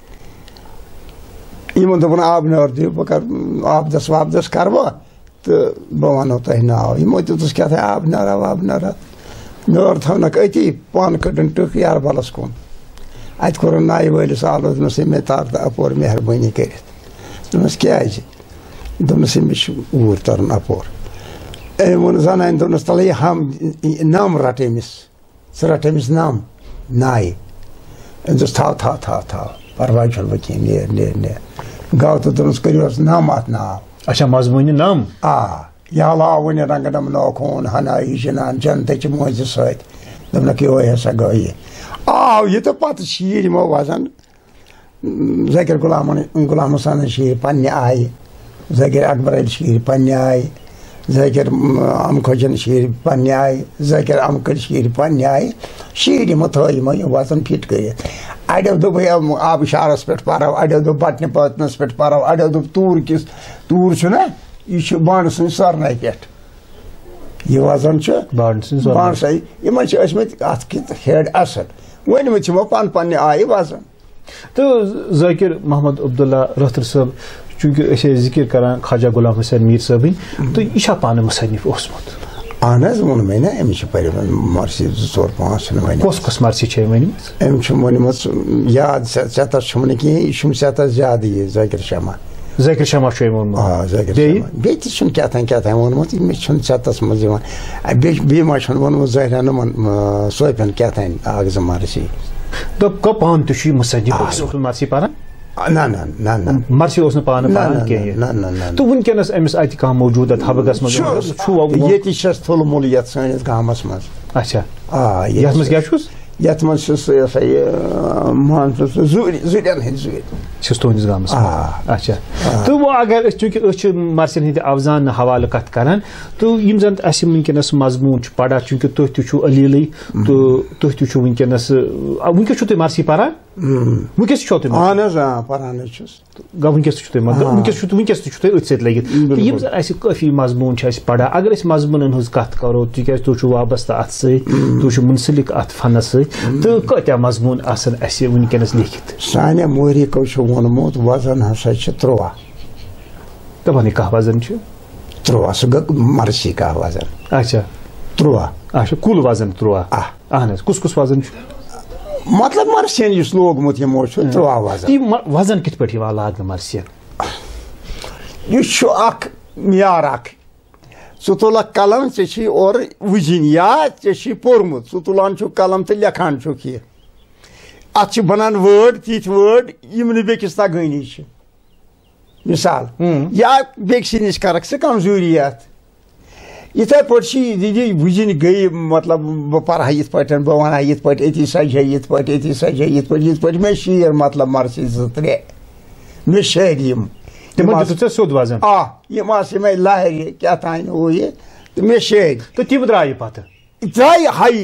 इन दोपन आब नर दिव बह कर आबदस वाबदस कर तो बह वनो तह नाव यमो दितुस क्या आब नर थवनक अति पान कड़न टुक यारबलस कुन अत कोर नाय वलिस आलो दोपनस मे तार तो अपोर मेहरबानी कर दोपनस क्या दोपनस अमिस ऊर तरन अपोर अम वोन जनान दोपनस तल हम नम रट अमिस स रट अमिस नम नाय दोस थाव परवाह बह कह ने गो तो दोपनस करियोस नम अत नाव अच्छा मजमूनी नम यह लाव वन रंगनम नौखून हनाई जनान जनत मोज सत दोपनक यो हसा गो ये आव ये तो पत शीर यमो वजन ज़कीर गुलाम हसन शीर पन्ने आय ज़कीर अकबर अली शीर पन्ने आय ज़कीर अमखोजन शीर पन्ने आय ज़कीर अमकल शीर पन्ने आय शीर यमो थो यमो ये वजन फिट कर अड़ो दोप आब शारस पे परो अड़ो दोप बटन पतनस पे परो अड़ो दोप तूर ना यह बांड सन सरन पे यह वजन बांड सही इन अत हेड असल वनमुत पान पन्ने आय वजन तो ज़ाकिर मोहम्मद अब्दुल्ला रहतर साहब चूंकि जिक्र करान ख्वाजा गुलाम हुसैन मीर साहब तो यह पान मुसन्निफ ओसमुत अहन वोन मे ना अमिस मर्सी 2-4-5 वन कस मर्सी वनमुत याद सेतस वन कहें यह सेतस ज्यादा ये ज़ाकिर शमा बे क्या वोनमुत मे सेतस मज बे वोनमुत जहरा सोफन क्या आग ज मर्सी तो पान तो मुसन्निफ मर्सी पान ना ना ना ना मर्सी पान कहें तो वनकस अमिस अत कह मौजूद हबगस ये थुलमुल ये सैनिस गामस मज अच्छा ये क्या ये मान जुरन हंद तुंदिस गामस अच्छा तो वो अगर चूंकि मर्सियन हंद अवजान हवाले कत करान तो यम जन अस वनकस मजमून पढ़ा चूंकि तुह तु अलील तो तुह तु वनकस वनकस तुम मर्सी पढ़ान वनकस पान वनकस अथ सत लगित यम जन अस काफी मजमून पढ़ा अगर अस मजमून हज कत करो तिक तुह वाबस्ता अथ सह मुंसलिक अथ फनस तो कत्या मजमून आसन अस वनकस लिखित साने मोहरिको वोनमुत वजन हसा 13 दपान कह वजन 13 सह मर्सी कह वजन अच्छा 13 अच्छा कुल वजन 13 अहन कुस वजन मतलब मर्सियन इस लोगमुत यमो 13 वजन वजन कित पे लाग मर्सियन यह मियार सह तुल कलम ऐ और वुजिन या ऐ पोर्मुत सह तुलान कलम तो लेखान यह अत बनान वर्ड तीत वर्ड यम बेकिस तगनी मिसाल या बेक्स नश करक स कमजोरी अत इथे पे वुजिन गई मतलब बह पढ़ा ये बह वन ये अति सजे ये पे मे शीर मतलब मर्सी 2-3 मे शेर यम सोद वजन यम मे लहर क्या तान वो ये तो मे शेर तो तम द्राय पे जाय हाई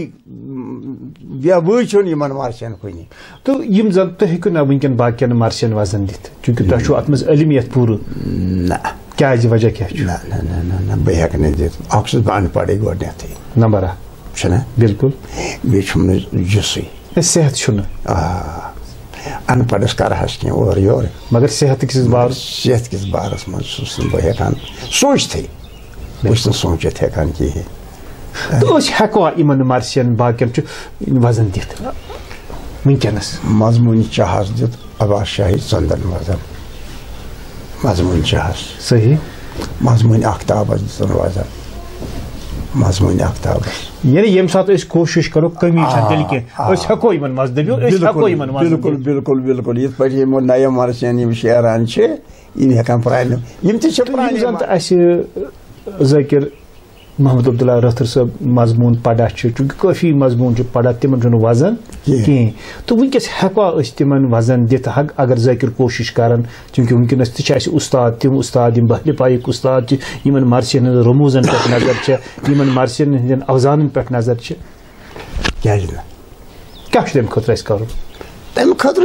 वुचन यमन मार्शियन कुन तो यम जन तुम हेकु ना वुनकन बाकियन मार्शियन वजन दित चूंकि तुम छु अत मज इल्मियत पूर ना क्या वजह क्या छु ना ना ना ना बह हेक न दित अक्सर बान पड़े गोडनेथै नंबर छना बिल्कुल बे छुम जसई सेहत छुन अनपढ़स कर हसन और योर मगर सेहत किस बारस मज बह हेकान सोचते बस सोचित हेकान कहीं तो हेको इन मार्शियन बाकियन वजन दित वुनकनस मजमून चाहस दित अब्बास शाही चंदन वजन मजमून चाहस सही मजमून आफ्ताबस दित वजन मजमून आफ्ताबस यानी यम साथ कोशिश करो कमी तेल कह हेको इन मज दबियो हेको इन मज बिल्कुल बिल्कुल बिल्कुल ये पे यमो नय मार्शियन यम शेरान छे इन हेकान प्राइम यम ति छे प्राइम ज़ाकिर मोहम्मद अब्दुल्ला रथर साहब मजमून पढ़ा चूंकि काफी मजमून पढ़ा तिम वजन कहें तो वनकस हेका तिमन वजन दित अगर ज़ाकिर कोशिश करान चूंकि वनकस तक उस्ताद तिम उस्ताद बहले पाइक उस्ताद इन मार्शियन रमूजन पे नजर इन मार्शियन हंदन अवजान पे नजर क्या तम खुद कर तम खुद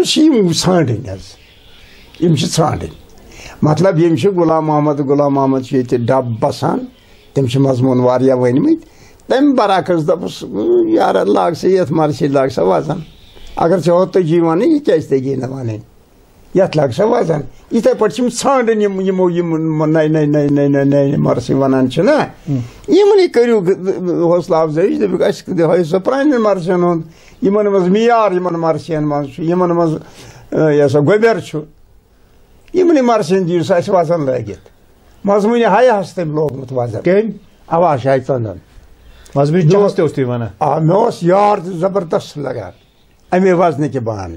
ान मतलब यम गुलाम मोहम्मद डब बसान तम मजमून वारिया वनमित तम बरक्स दपस यार लाग से ये मार्शी लाग सा वजन अगर चाहो तजी वन यह क्या तगी ना वन ये लाग सा वजन इथे पे ान यमो नई नई नई नई नई नई मार्शी वनान ना यमन करू हौसला अफजाई दह सो प्रान मार्शियन इन मज मीयार इन मार्शियन मन मज यह सा गोबर इन मार्शियन दिव सा वजन लगित मजमून हाय हस तम लोगमुत वजन आवाज शाह चंदन मजमून जहाज ते वन मे यार जबरदस्त लगान अमे वजन के बहाने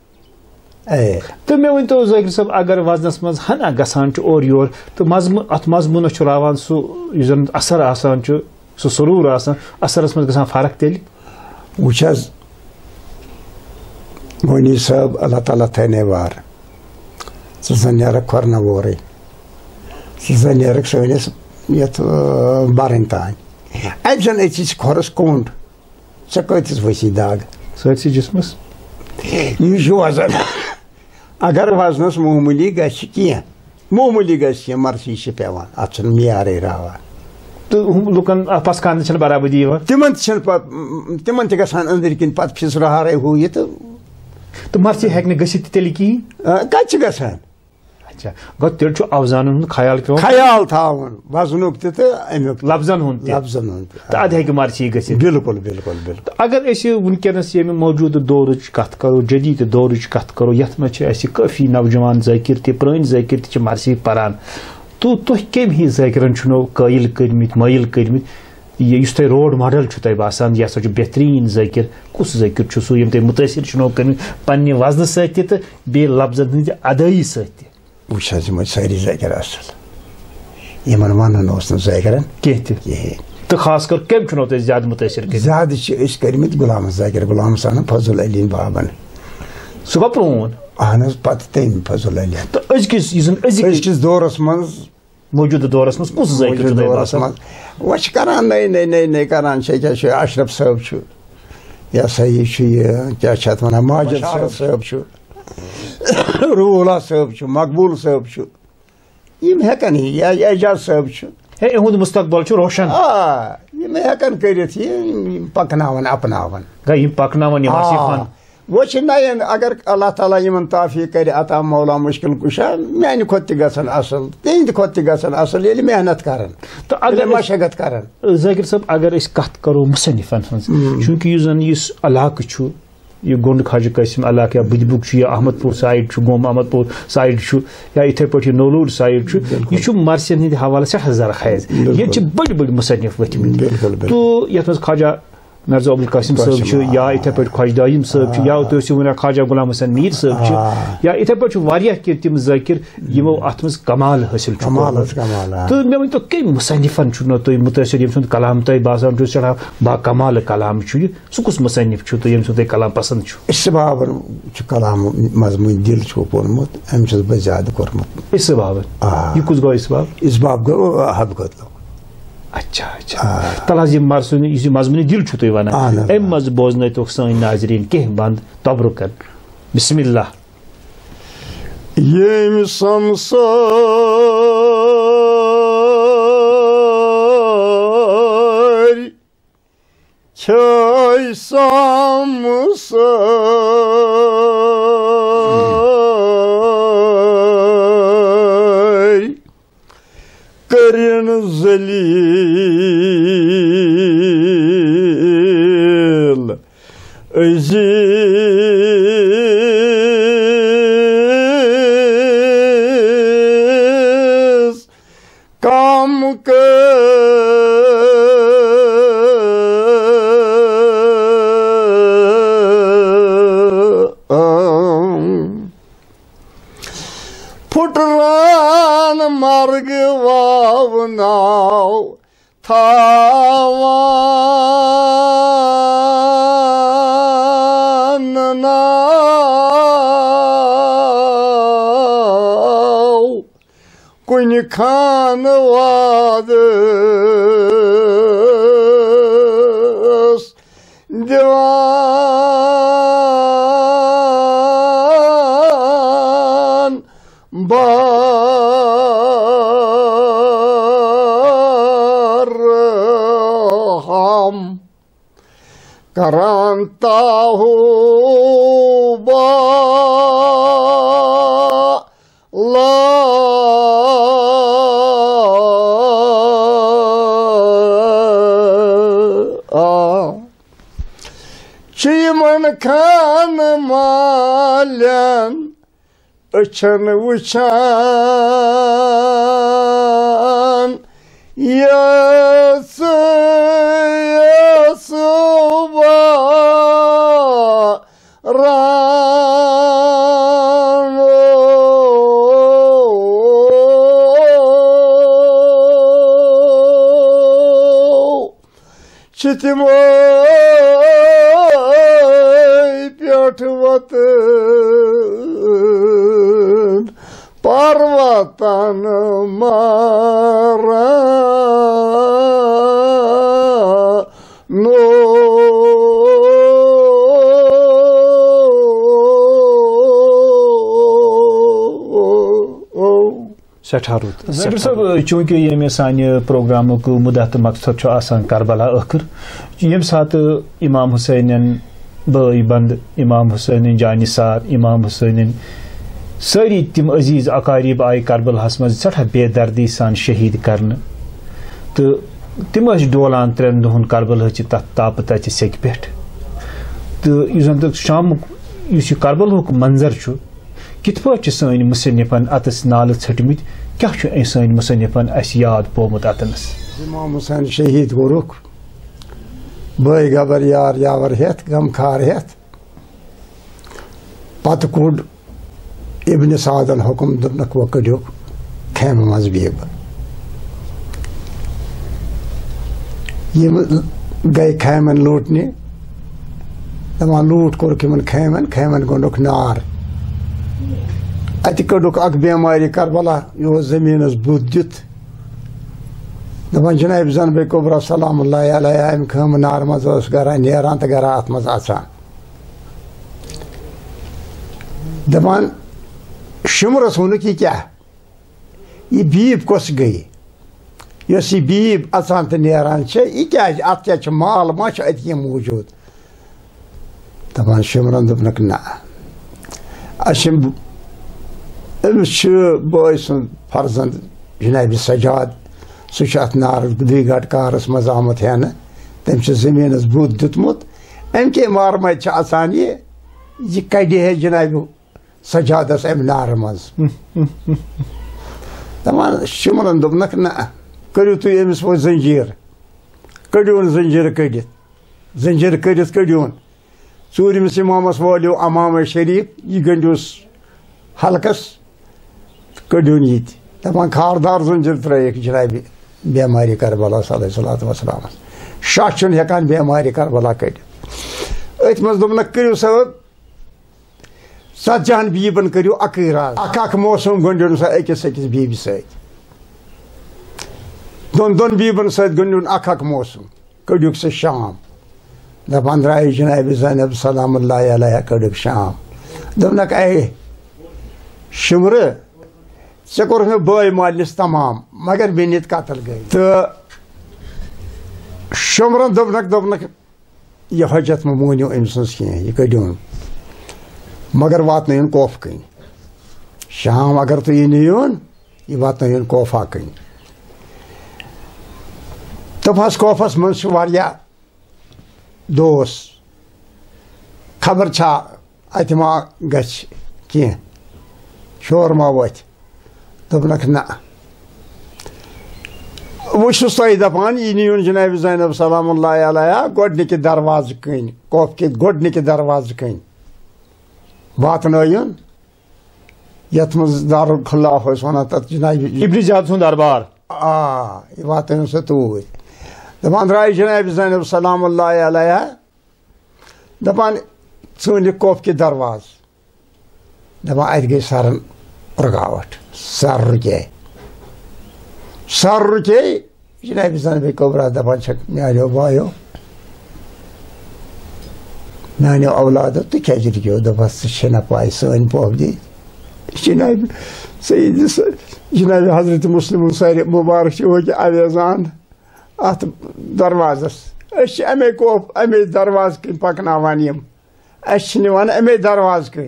तो मे वन तो ज़ाकिर साहब अगर वजनस मज हना गसान और योर तो अत मजमून रावान सह असर आसान सह सरूर आसान असरस मज गसान फर्क तेल वुच मोनी साहब अल्लाह ताला थने वार सन नेरक खोरना वोरे सन नेरक सनिस यथ बारन तान अब जन अस खोरस कोंड स कतिस वसी दाग ससी जिस्मस यह वजन अगर वजनस मामूली मामूली गह मर्सी से पेवान अत मियार रावान तो लुकन पस खान बराबरी तिमन गसान अंदर किन पे फिसरारे हु यह तो मर्सी हेक गसित तेल कहीं कत गसान अच्छा गो तेल अवजान ख्याल ख्याल थावन वजनुक तमिक लफ्जन तो अद हेक मर्सी गसित बिल्कुल बिल्कुल बिल्कुल अगर वनकस ये मौजूद दौर कत करो जदीद दौर कत करो यथ मज काफी नौजवान ज़ाकिर ते पुरान ज़ाकिर ते मर्सी परान तो तुह कम ही ज़ाकिरन कायल कर्मित मायल कर्मित युस तुम रोड मॉडल तुम बासान यह हसा बेहतरीन ज़ाकिर कुस ज़ाकिर सह यम तुम मुतासिर कर्मित पन्ने वजन सत्य तो बे लफ्जन हंद अदाई सत्य वुच सारी ज़ाकिर असल इन वन ज़ाकिरन कहें तो खास कर कम तुम ज्यादा मुतासिर ज्यादा कर्मित गुलाम ज़ाकिर गुलाम सन फजल अली बाबन सह प्रोन अहन पे तम फजल अली तो अजकिस दौरस मज मौजूद दौरस मज कुस ज़ाकिर वह करान नई नई नई नई करान क्या अशरफ साहब यह सा यह क्या वन माजिद साहब रूला साहब मकबूल साहब यम हेकन या एजाज साहब इहुंद मुस्तकबल रोशन यम हेकन करित पकनावन अपनावन पकनावन वो नयन अगर अल्लाह ताला इन ताफीक कर अता मौला मुश्किल कुशा मान खुद गसन असल तिंद खुद गसन असल ये मेहनत कर तो अगर मशगत कर ज़ाकिर साहब अगर कत करो मुसन्निफन चूंकि यह इलाक़ यह गोंड ख्वाजा कासिम इलाक़ या बुदबुक या अहमदपुर साइड गोम अहमदपुर साइड या इथे पे नौलूर साइड यह मर्सियन हंद हवाले से जरखेज ये बड़ बड़ मुसन्निफ वथिमत तो ये ख्वाजा मिर्जा अब्दुल कासिम साहब या इथे पे ख्वाजा दायम साहब या तो वन ख्वाजा गुलाम हसन मीर साहब या इथे पे तम ज़ाकिर यमो अत मज कमाल हासिल तो मे वन तो कम मुसन्निफन तुम मुतासिर यम सुंद कलाम तुम बासान सड़ा बा कमाल कलाम सह कुस मुसन्निफ तो यम सुंद कलाम पसंद बाबर कलाम मजमून दिल पोर्मुत अम बह ज्यादा कोर्मुत बाबर यह कुस गो इस बाब गो हबगत अच्छा अच्छा तलाजी मारसुन इस मजमूनी दिल छुतुई वना एम मज बोजने तो सन नाजरीन के बंद तबरुकन बिस्मिल्लाह ये samosa Çay samsar Karın zelil aziz Kam Putran marg vavnav thavan nav Kuni khan vadas divan barham karantahu ba la Çiman kan malen Öçen uçan Yası yası varan Çitim Piyatvatın Parvatan mara no Setarut. Çünkü yeme saniye programı ku mudat maksat ço asan Karbala akhir. Yem saat İmam Hüseyin'in băi band İmam Hüseyin'in janisar İmam Hüseyin'in sari tim aziz akarib ay Karbala maz seta bedardi san şehid karn. To tim as dolan tren duhun Karbala chi tapta chi sekpet. To yüzündeki şam yüzü Karbala huk manzar şu. Kitpa chi sani musannifan atas nalı çatmit kya şu insan musannifan as yad pomut atnas. İmam Hüseyin şehid goruk. Băi gabar yar yavar het gam khar het patkud ibn Sa'dan hukum dubnak wakaduk khem mazbib ye gay kheman lootne tama loot kor kiman kheman gondok nar atikaduk ak bemari Karbala yo zeminas buddit Daban Cenab-ı Zanbe Kubra salamullahi aleyhi imkâm narmaz osgara neran tagara atmaz asan. Daban şumras honu ki kya? Ye bîb kos gई. Yosi bîb asan te neran çe ikaj atya ç mal maç etiye mevcut. Daban şumran dubnak na. Aşım şu boysun farzand Cenab-ı Sajad Suçat nar digat karas mazamat hene temse zeminas bud ditmut emke marmay cha asaniye yikaydi he Cenab-ı Sajadas em narmaz tamam şimalan dubnak na karitu emis bu zincir kadiyun zincir kadiyun suri mislimamas valiu amam şerif yigandus halkas kadiyun yit tamam kardar zincir trayek Cenab-ı Bemari Karbala sallallahu vesselam. Şahçın hekan bemari Karbala kaydı. Etmez dumnak kırıyor sebep Sadcan biyibin kırıyor akıra. Akak mosum gönderiyorsa 8 bibi sayı. दोन बीबन सत गंडुन अख मौसम कड़ुक से शाम दपान द्राय जनाब ज़ैनब सलामुल्लाह अलैहा कड़ुक शाम दोनक ए शुमर ऐ core मे बय मालिस तमाम मगर बेनित कतल गई तो शुमरन दोनक यह हजत मोनियो अम सज कह यह कड़ून मगर वातन कोफ कन शाम अगर तो यह नुन यह वातन कोफा कन तफस कोफस मज दोस खबर छा अत मा गछ कह शोर मा वत दोपनक ना वुस तुम दपान यह नुन जनाब ज़ैनब सलामुल्लाह अलैहा गोडनिक दरवाज कन कोफ के गोडनिक दरवाज कन वातन यथ मज दारुल खिलाफ वन तथ जनाब इब्न ज़ियाद सुंद दरबार वातन सह तूर दपान द्राय जनाब ज़ैनब सलामुल्लाह अलैहा दपान सन कोफ के दरवाज दपान अत गई सरन रुकावट सर रुके जनाब ज़ैनब कुबरा दपान मानो बायो मानो औलादो तुम क्या रुको दपस ना पाई सन पोफ दी जनाब सईद जनाब हजरत मुस्लिम सारे मुबारक वो अवेजान अत दरवाजस अमे कोफ अमे दरवाज कन पकनावान यम निवान अमे दरवाज कन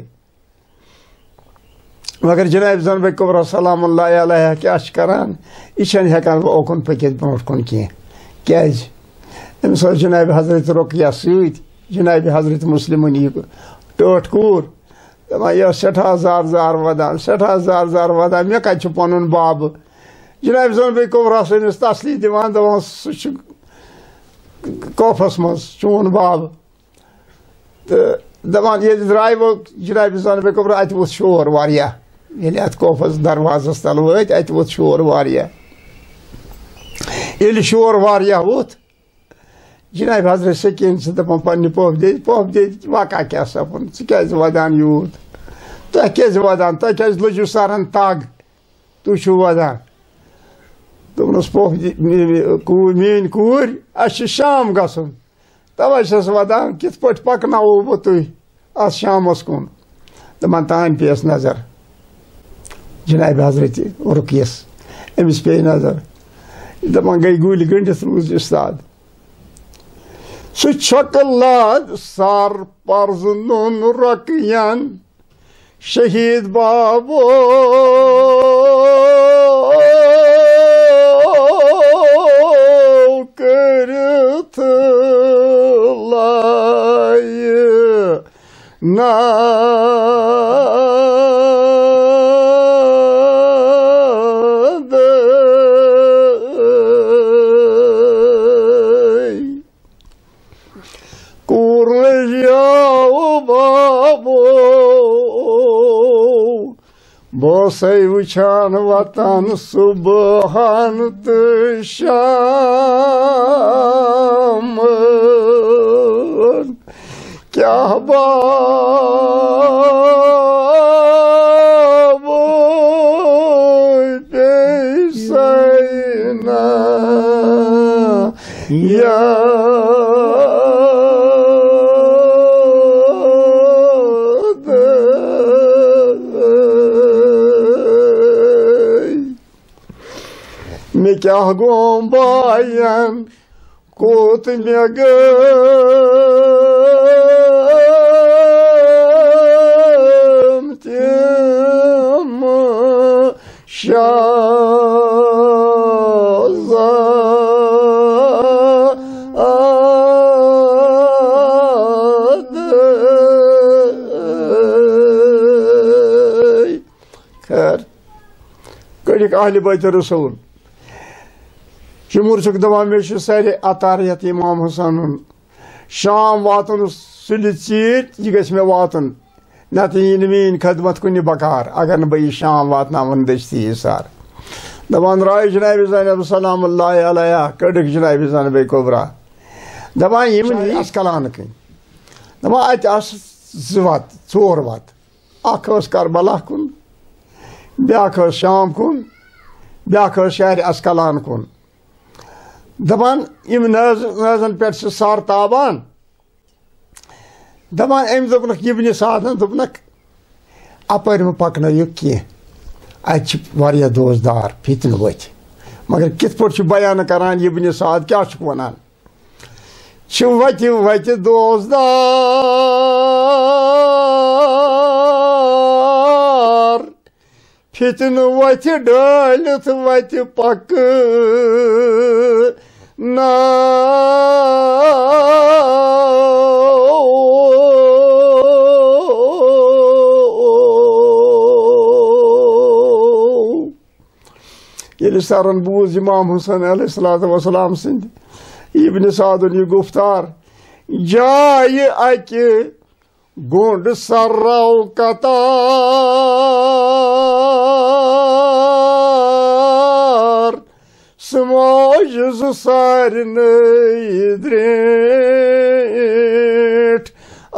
मगर जनाब ज़ैनब कुबरा सलामुल्लाह अलैहा क्या करान यह हेकान ओकुन पकित ब्रोट कुन क्या अमिस जनाब हजरत रुकिया सत जनाब हजरत मुस्लिम यह टोट कूर दपान यह सठा जार जार वदान मे कत पन बाब जनाब ज़ैनब कुबरा अमिस तसली दिवान दपान सह कोफस मज चोन बाब तो दपान ये द्राय वो जनाब ज़ैनब कुबरा अत वो शोर वारिया ये अत कोफस दरवाजस तल वत अत वो शोर वारिया ये शोर वारिया वोत जनाब हजरत सकीन से दपान पन्ने पोफ दे वाका क्या सपन क्या वदान यूत तुह क्या वदान तुह क्या लजु सरन तग तुह वदान दोपनस पोफ मीन कूर अस शाम गसन तवे वदान कित पे पकनो बह तुह अत शामस कुन दपान तान पेस नजर जनाब हजरत रुकियस अमिस पे नजर दपान गई गुल गंडित रूज उस्ताद सुकलाद सर पर्जन रकियन शहीद बाबो करथ लाय ना बोसै वुछान वतन सुबहान तो शाम क्या बाबो पैसैना या क्या गोम बायन कोत में गम तिम शाज़ाद खैर कड़िक अहल बैत रसूल जमूर दपान मे सारे अतारियत इमाम हुसैन शाम वातन सुलि चीर यह गि मे वातन नत यी मीन खदमत कुन बकार अगर न बह शाम वातन दस्ती सार दपान द्राय जनाब ज़ैनब सलामुल्लाह अलैहा कड़क जनाब ज़ैनब कुबरा दपान यम अस्कलान कन दपान अत वत चोर वत अख करबला कुन ब्याख शाम कुन ब्याख शहर अस्कलान कुन दपान यम नजन पे सर ताबान दपान अम दोपनक इब्न सादन दोपनक अपर पकन कह अत दोजदार फितन वथ मगर कित पे बयान करान इब्न साद क्या वनान वत वत दोजदार फितन वथ डालित वत पक ना ये सरन बूज इमाम हुसैन अलैहिस्सलाम सिंध इब्न सादुन ये गुफ्तार जाय अकि गुंड सर्रौ कतार समोज सारन द्रेट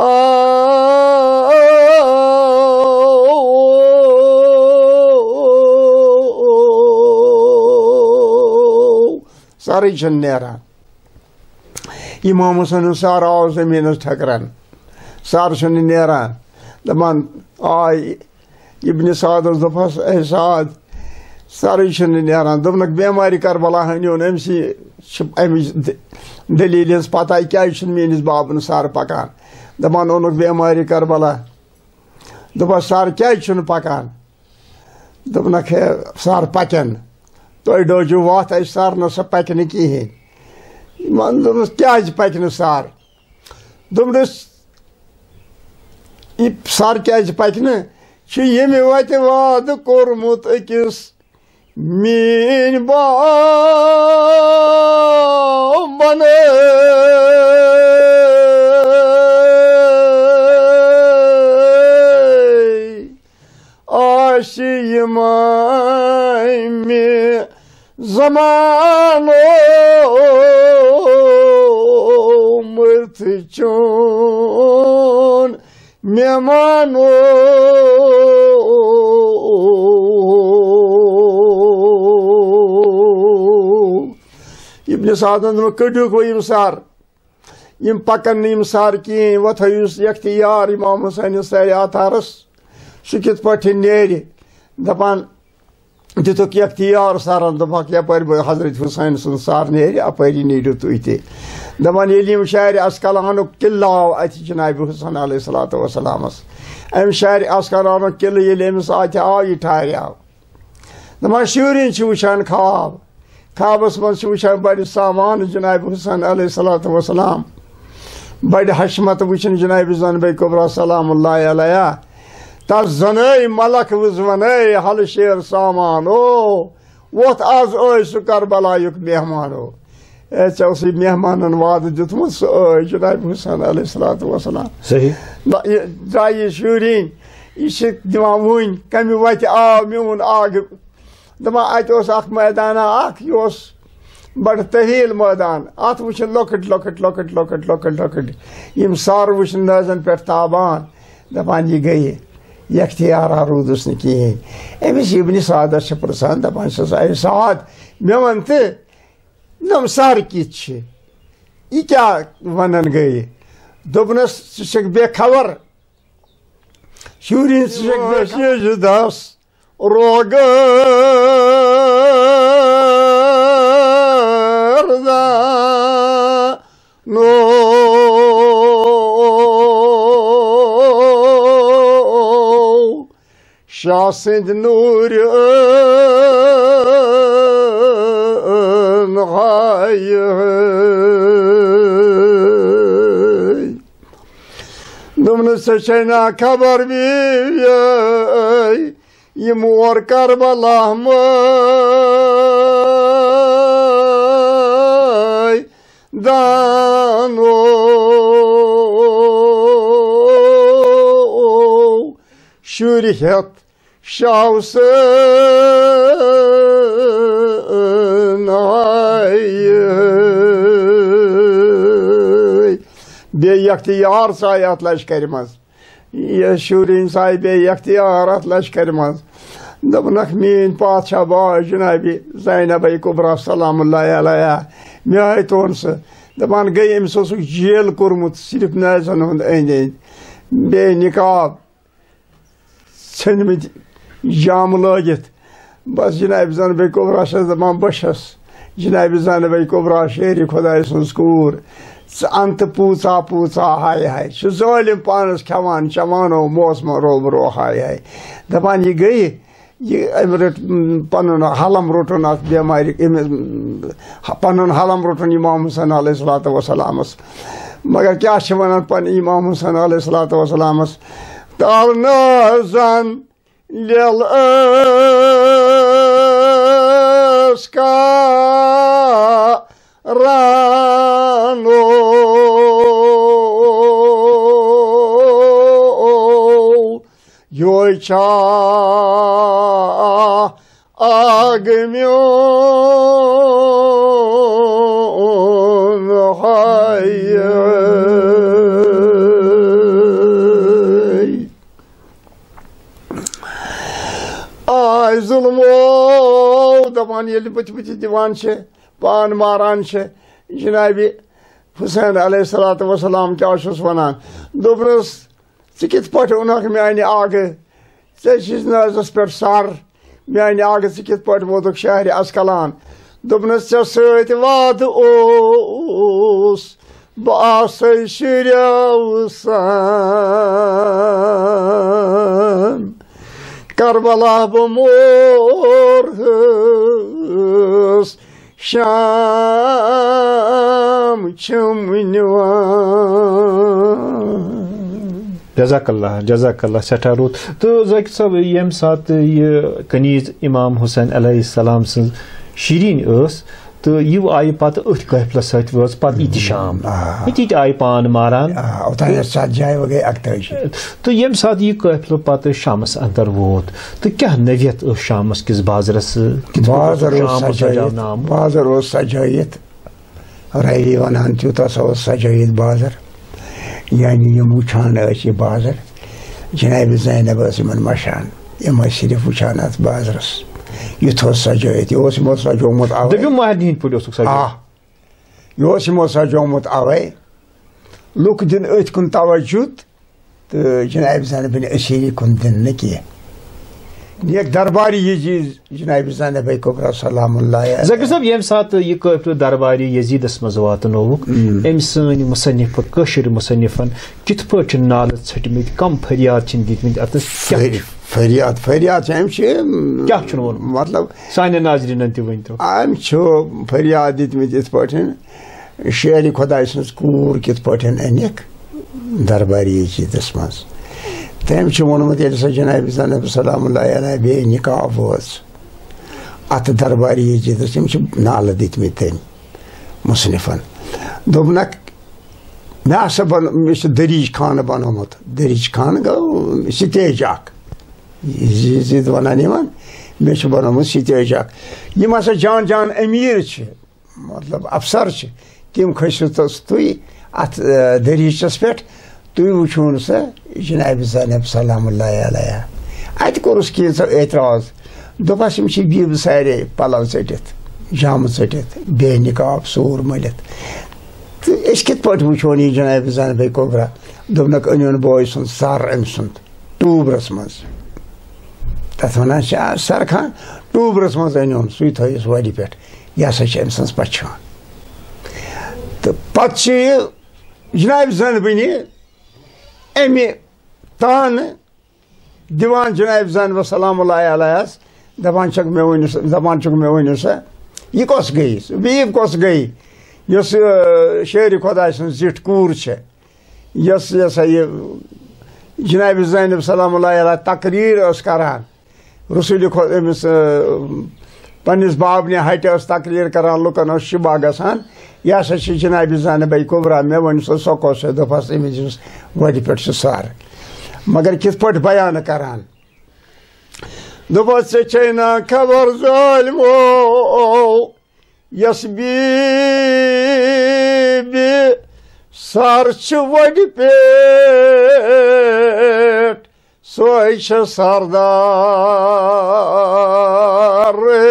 सारे नेरान इमाम हुसैन सार आव जमीन ठकरान सार नेरान दपान आय इब्न साद दोपस ए साद सारे नेरान दोपनक बेमारी करबला हनोन अमिच दलील हज पता क्या मेनिस बाबन सार पकान दपान ओनुक बेमारी करबला दोपस सार क्या पकान दोपनक है सार पकन तुम डोजू वत सार न सह पक कहें दोपस क्या पक सार दोपस सार क्या पक ये वत वाद कोरमुत अकिस मीन बाव बने में ज़मानो मर्थ चोन मेहमानो इब्न सादन कड़ुक वो सार यम पकन यम सार कहें वो थयुस इख्तियार इमाम हुसैन सारे आथारस सह कित पे नेर दपान दितुक इख्तियार सारन दपक यपर हजरत हुसैन सुन सार नेर अपरी नीरू तुह दपान ये शायर अस्कलान किला आव अत जनाब हुसैन अलैहिस्सलातु वस्सलामस अम शायर अस्कलान किल ये अमिस अत आव यह ठहराव दपान शुरिन वुचान ख्वाब ख्वाबस मज वुचान बड़ सामान जनाब हुसैन अलैहिस्सलातु वस्सलाम बड़ हशमत वुचन जनाब ज़नब कुबरा सलामुल्लाह अलैहा तस जन मलक वन हल शेर सामान वोत आज सह करबलायुक मेहमानो ऐसे मेहमान वाद दुतमुत सह जनाब हुसैन अलैहिस्सलातु वस्सलाम सही द्राय शुरीन यह दिवान वन कम वत आव मोन आग दपान अत मैदाना यह बड़ तहील मैदान अत वुचन लकट लकट लकट लकट लकट लकट यम सार वुचन नजन पे ताबान दपान यह गई इख्तियार रूदस न कहें अमिस इब्न सादस प्रसान दपान साद मे वन तो नम सार कित यह क्या वनन गई दोपनस बेखबर शुरिन बेदस रोग नो शाह सिंध नूर दुमन सचना खबर भी ये मोर करबला दानो शुरियत शाउस बे इख्तियार साय अत लश्कर मज यह शुरिन साय बे इख्तियार अत लश्कर मज दोपनक मीन पातशाह बाय जनाबी ज़ैनब कुबरा सलामुल्लाह अलैहा मे हाय तोन सह दपान गई अमिस जेल कोर्मुत सिर्फ नाजन हुंद अंद अंद बे निकाब छनमित जाम लगित बस जनाब ज़ैनब कुबरा दपान बस जनाब ज़ैनब कुबरा शेर खुदाय सुंस कूर अंत पूचा पूचा हाय हाय जालिम पानस खेवान चवानो मौसम रोबरो हाय हाय दपान यह गई यह रट पन हलम रोटन अत बेमार पन हलम रोटन इमाम हुसैन अलैहिस्सलातु वस्सलामस मगर क्या वन पन इमाम हुसैन अलैहिस्सलातु वस्सलामस ताल नज़न लिल अस्का रानो योचा आगम्योन हाय आय जुल्मो दपान ये बच बच दिवान छे पान मारान छे जनाबी हुसैन अलैहिस्सलातु वस्सलाम क्या वनान दोपनस कित पाट उनक माने आग नजस पे सर माने आग कित पाट वोतुक शहर अस्कलान दोपनस सत वाद ओस बास शुरवसान करबला बमोरहस शाम चमनवान जज़ाकल्लाह सठा रुत तो ज़ाकिर साहब यम सात ये कनीज इमाम हुसैन अलैहिस्सलाम सं शीरीन स तो यह आय पत अथ कहफल सत वज पत इति शाम इति आय पान मारान तो यम सात यह कहफल पत शामस अंदर वोत तो क्या नवियत शामस किस बाजरस बाजर सजायत रैली वनान तूत सजायत बाजर यानी यम वुचान यह बाजर जनाब ज़ैनब मशान यम सिर्फ वुचान अत बाजरस युथ सजायत यह सजोमुत यह सजोमुत अवे लुक दिन अथ कुन तवज्जो तो जनाब ज़ैनब अशीरी कुन दिन न कह एक दरबारी यजीद जनाब ज़ैनब कुबरा सलामुल्लाह ज़ाकिर साहब यम सात यह कहफल दरबारी यजीदस मज वातनोवुक अम सन मुसन्निफ कशर मुसन्निफन कित पट नाल छटमित कम फरियाद छिन दितमित अतस फरियाद फरियाद क्या मतलब साने नाज़रीनन त वनतो अम फरियाद दितमित इत पटन शेर खुदाय सन्स कूर कित पटन अनिक दरबारी यजीदस मज तम वोनमुत सो जनाब ज़ैनब सलामुल्लाह अलैहा बे निकाह वोज अत दरबारी यजीदस नाल दितमित तम मुसन्निफन दोपनक मे हसा मे दरीज खान बनोमुत दरीज खान गो स्टेज अख यजीद वनान मे बनोमुत स्टेज अख यम हसा जान जान अमीर मतलब अफसर तम खसो तुई अत दरीचस पे तुई वुचून सा जनाब ज़ैनब सलामुल्लाह अलैहा अत कोरुस कैंसा एतराज दोपस बीब सारे पलव चटित जाम चटित बे निकाब सूर मलित तो कित पे वुचोन यह जनाब ज़ैनब कुबरा दोपनक अनोन बॉय सुन सर अम सुंद टूबरस मज तथ वनान सर खान टूबरस मज अनोन सु थस वरि पे यह हसा अम सज पछान तो पत जनाब ज़ैनब अमे तान दिवान जनाब ज़ैनब सलामुल्लाह अलैहास दपान मे वन सा यह कस गई बीब कस गई यस शेर खुदाय सन्स जिठ कूर यस यह जनाब ज़ैनब सलामुल्लाह अलैहा तकरीर करान रसूल अमिस पन्निस बाबने हट तकरीर करान लुकन शिबा गसान यह हसा जनाब ज़ैनब कुबरा मे वन सो कस दपस अमिस वरि पे सर मगर कित पे बयान करान दोपस ना खबर ज़ालिमो यस बीबी सर वरि पे सोई सरदार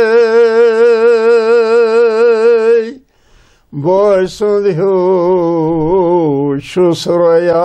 boy सुंद हो शुसरया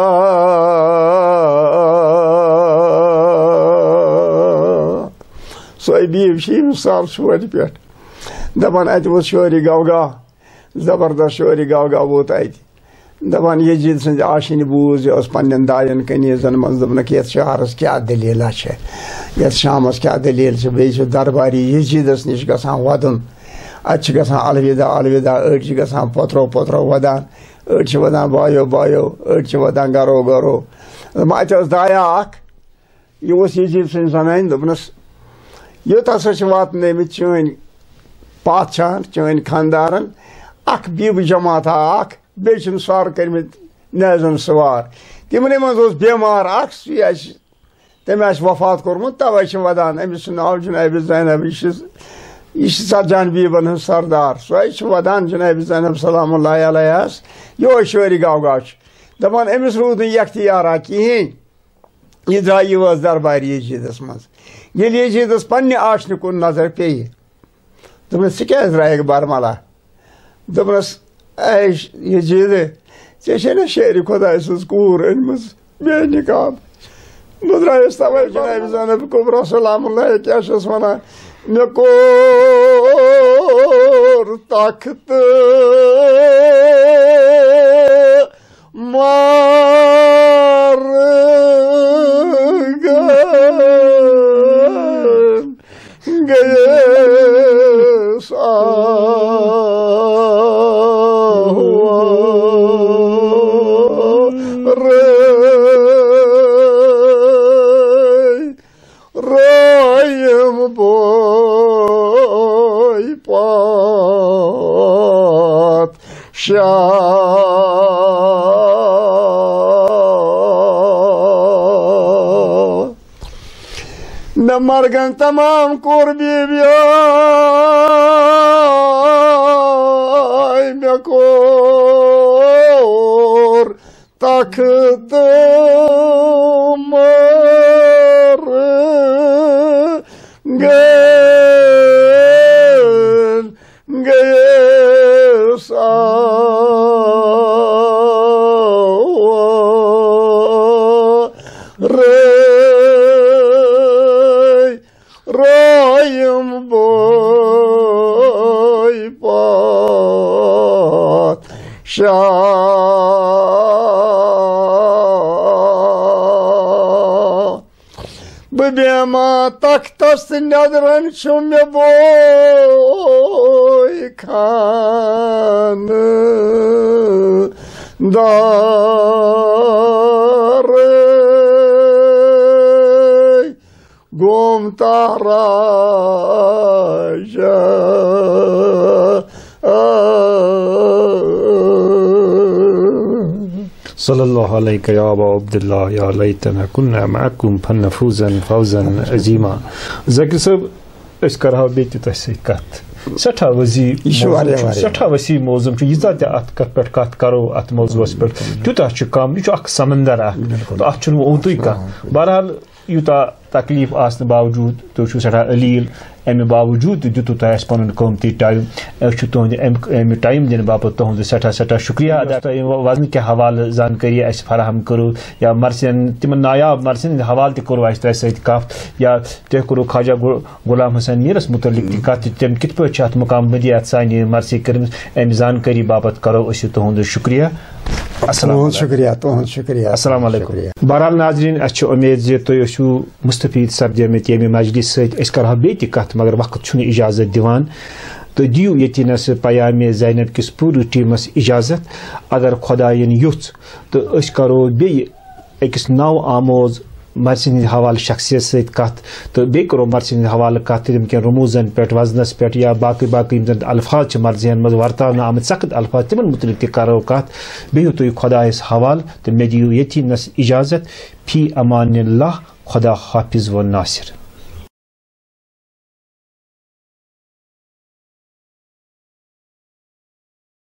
सोई बीव शी मिसाल शोर पे दपान अत वो शोरी गवगा जबरदस्त शोरी गवगा वो दपान यजीद सद आशिन बूज पन्न दायन कनीजन मज दपनक ये शहरस क्या दलील ये शामस क्या दलील बे दरबारी यजीदस नश गसान वदन अत अलविदा अलविदा अड़ गसान पोत्रो पोत्रो वदान अड़ वदान बायो बायो अड़ वदान गरो गरो अत दाया यह यजीद सद वन दपनस युत हसा वातन चन पाचान चन खानदारन अख बीब जमात बे सार कर नजन सवार तिमन मज बेमार तम वफात कोर्मुत तवे वदान अमिस नाव जनाब ज़ैनब यह सतजान बीबन हज सरदार सो वदान जनाब ज़ैनब सलाम अलैहस यो शोरी गवगा दपान अमिस रूद यख्तियारा कहें यह द्राय यह दरबार यजीदस मज ये यजीदस पन्ने आशन कुन नजर पे दपस क्या द्रायक बरमला दपस यजीद ऐ शेर खुदा कूर अनम बे निकाब बह द्रायस तवे जनाब ज़ैनब कुबरा सलाम क्या वन मे कोर तख्त मार गए रायम बोय पात न मरगन तमाम कोर बीबिया मे कोर तख्त मर गए रायम बोय पात बेमा तख्तस नजरन मे बोय खान दार गोमता राजा सल्लल्लाहु अलैहि या अबा अब्दुल्लाह या लैतना कुन्ना मअकुम फनफूजन फौजन अजीमा ज़कीर साहब अस करहा बेत तस कत सठा वसी मौजूम यीजा त अत कत करो अत मौजूस पे तुता कम यह समंदर तो अत ओतुई कह बहरहाल यूता तकलीफ आसने बावजूद तो सठा अलील अमे बावजूद दितु तुह पन कमती टाइम अमे टाइम दिन बापत तुंद सठा सठा शुक्रिया अदा वजन के हवाले जानकारी फराहम करो या मरसियन तिम नायाब मरसियन हवाले तरो तह सत या तुह करो ख्वाजा गुलाम हसन मीरस मुतलिक कत तम कित पे अत मुकाम बदी अत सानि मरसी कर अमे जानकारी बापत करो तुंद शुक्रिया शुक्रिया तुहद शुक्रिया अस्सलाम वालेकुम बहरहाल नाजरीन अच्छे उम्मीद जे तुम मुस्तफीद सपदेमत ये मजलिस सह बे कत मगर वक्त इजाजत दिवान तो दियो यतीनस पयामे ज़ैनब किस पूरी टीमस इजाजत अगर खुदायन युथ तो करो बे अकिस नव आमोज मरसिन हवाले शख्सियत सत कत तो बे करो मरसिन हवाले कत तम कन रमूजन पे वजनस पे या बाकी बाकी अल्फाज मर्जियन मज वर्तान आमत सख्त अल्फाज तिमन मुतलिक करो कत बिहु तुम खुदायस हवाले तो मे दियो यतीनस इजाजत फी अमानिल्लाह खुदा हाफिज व नासिर।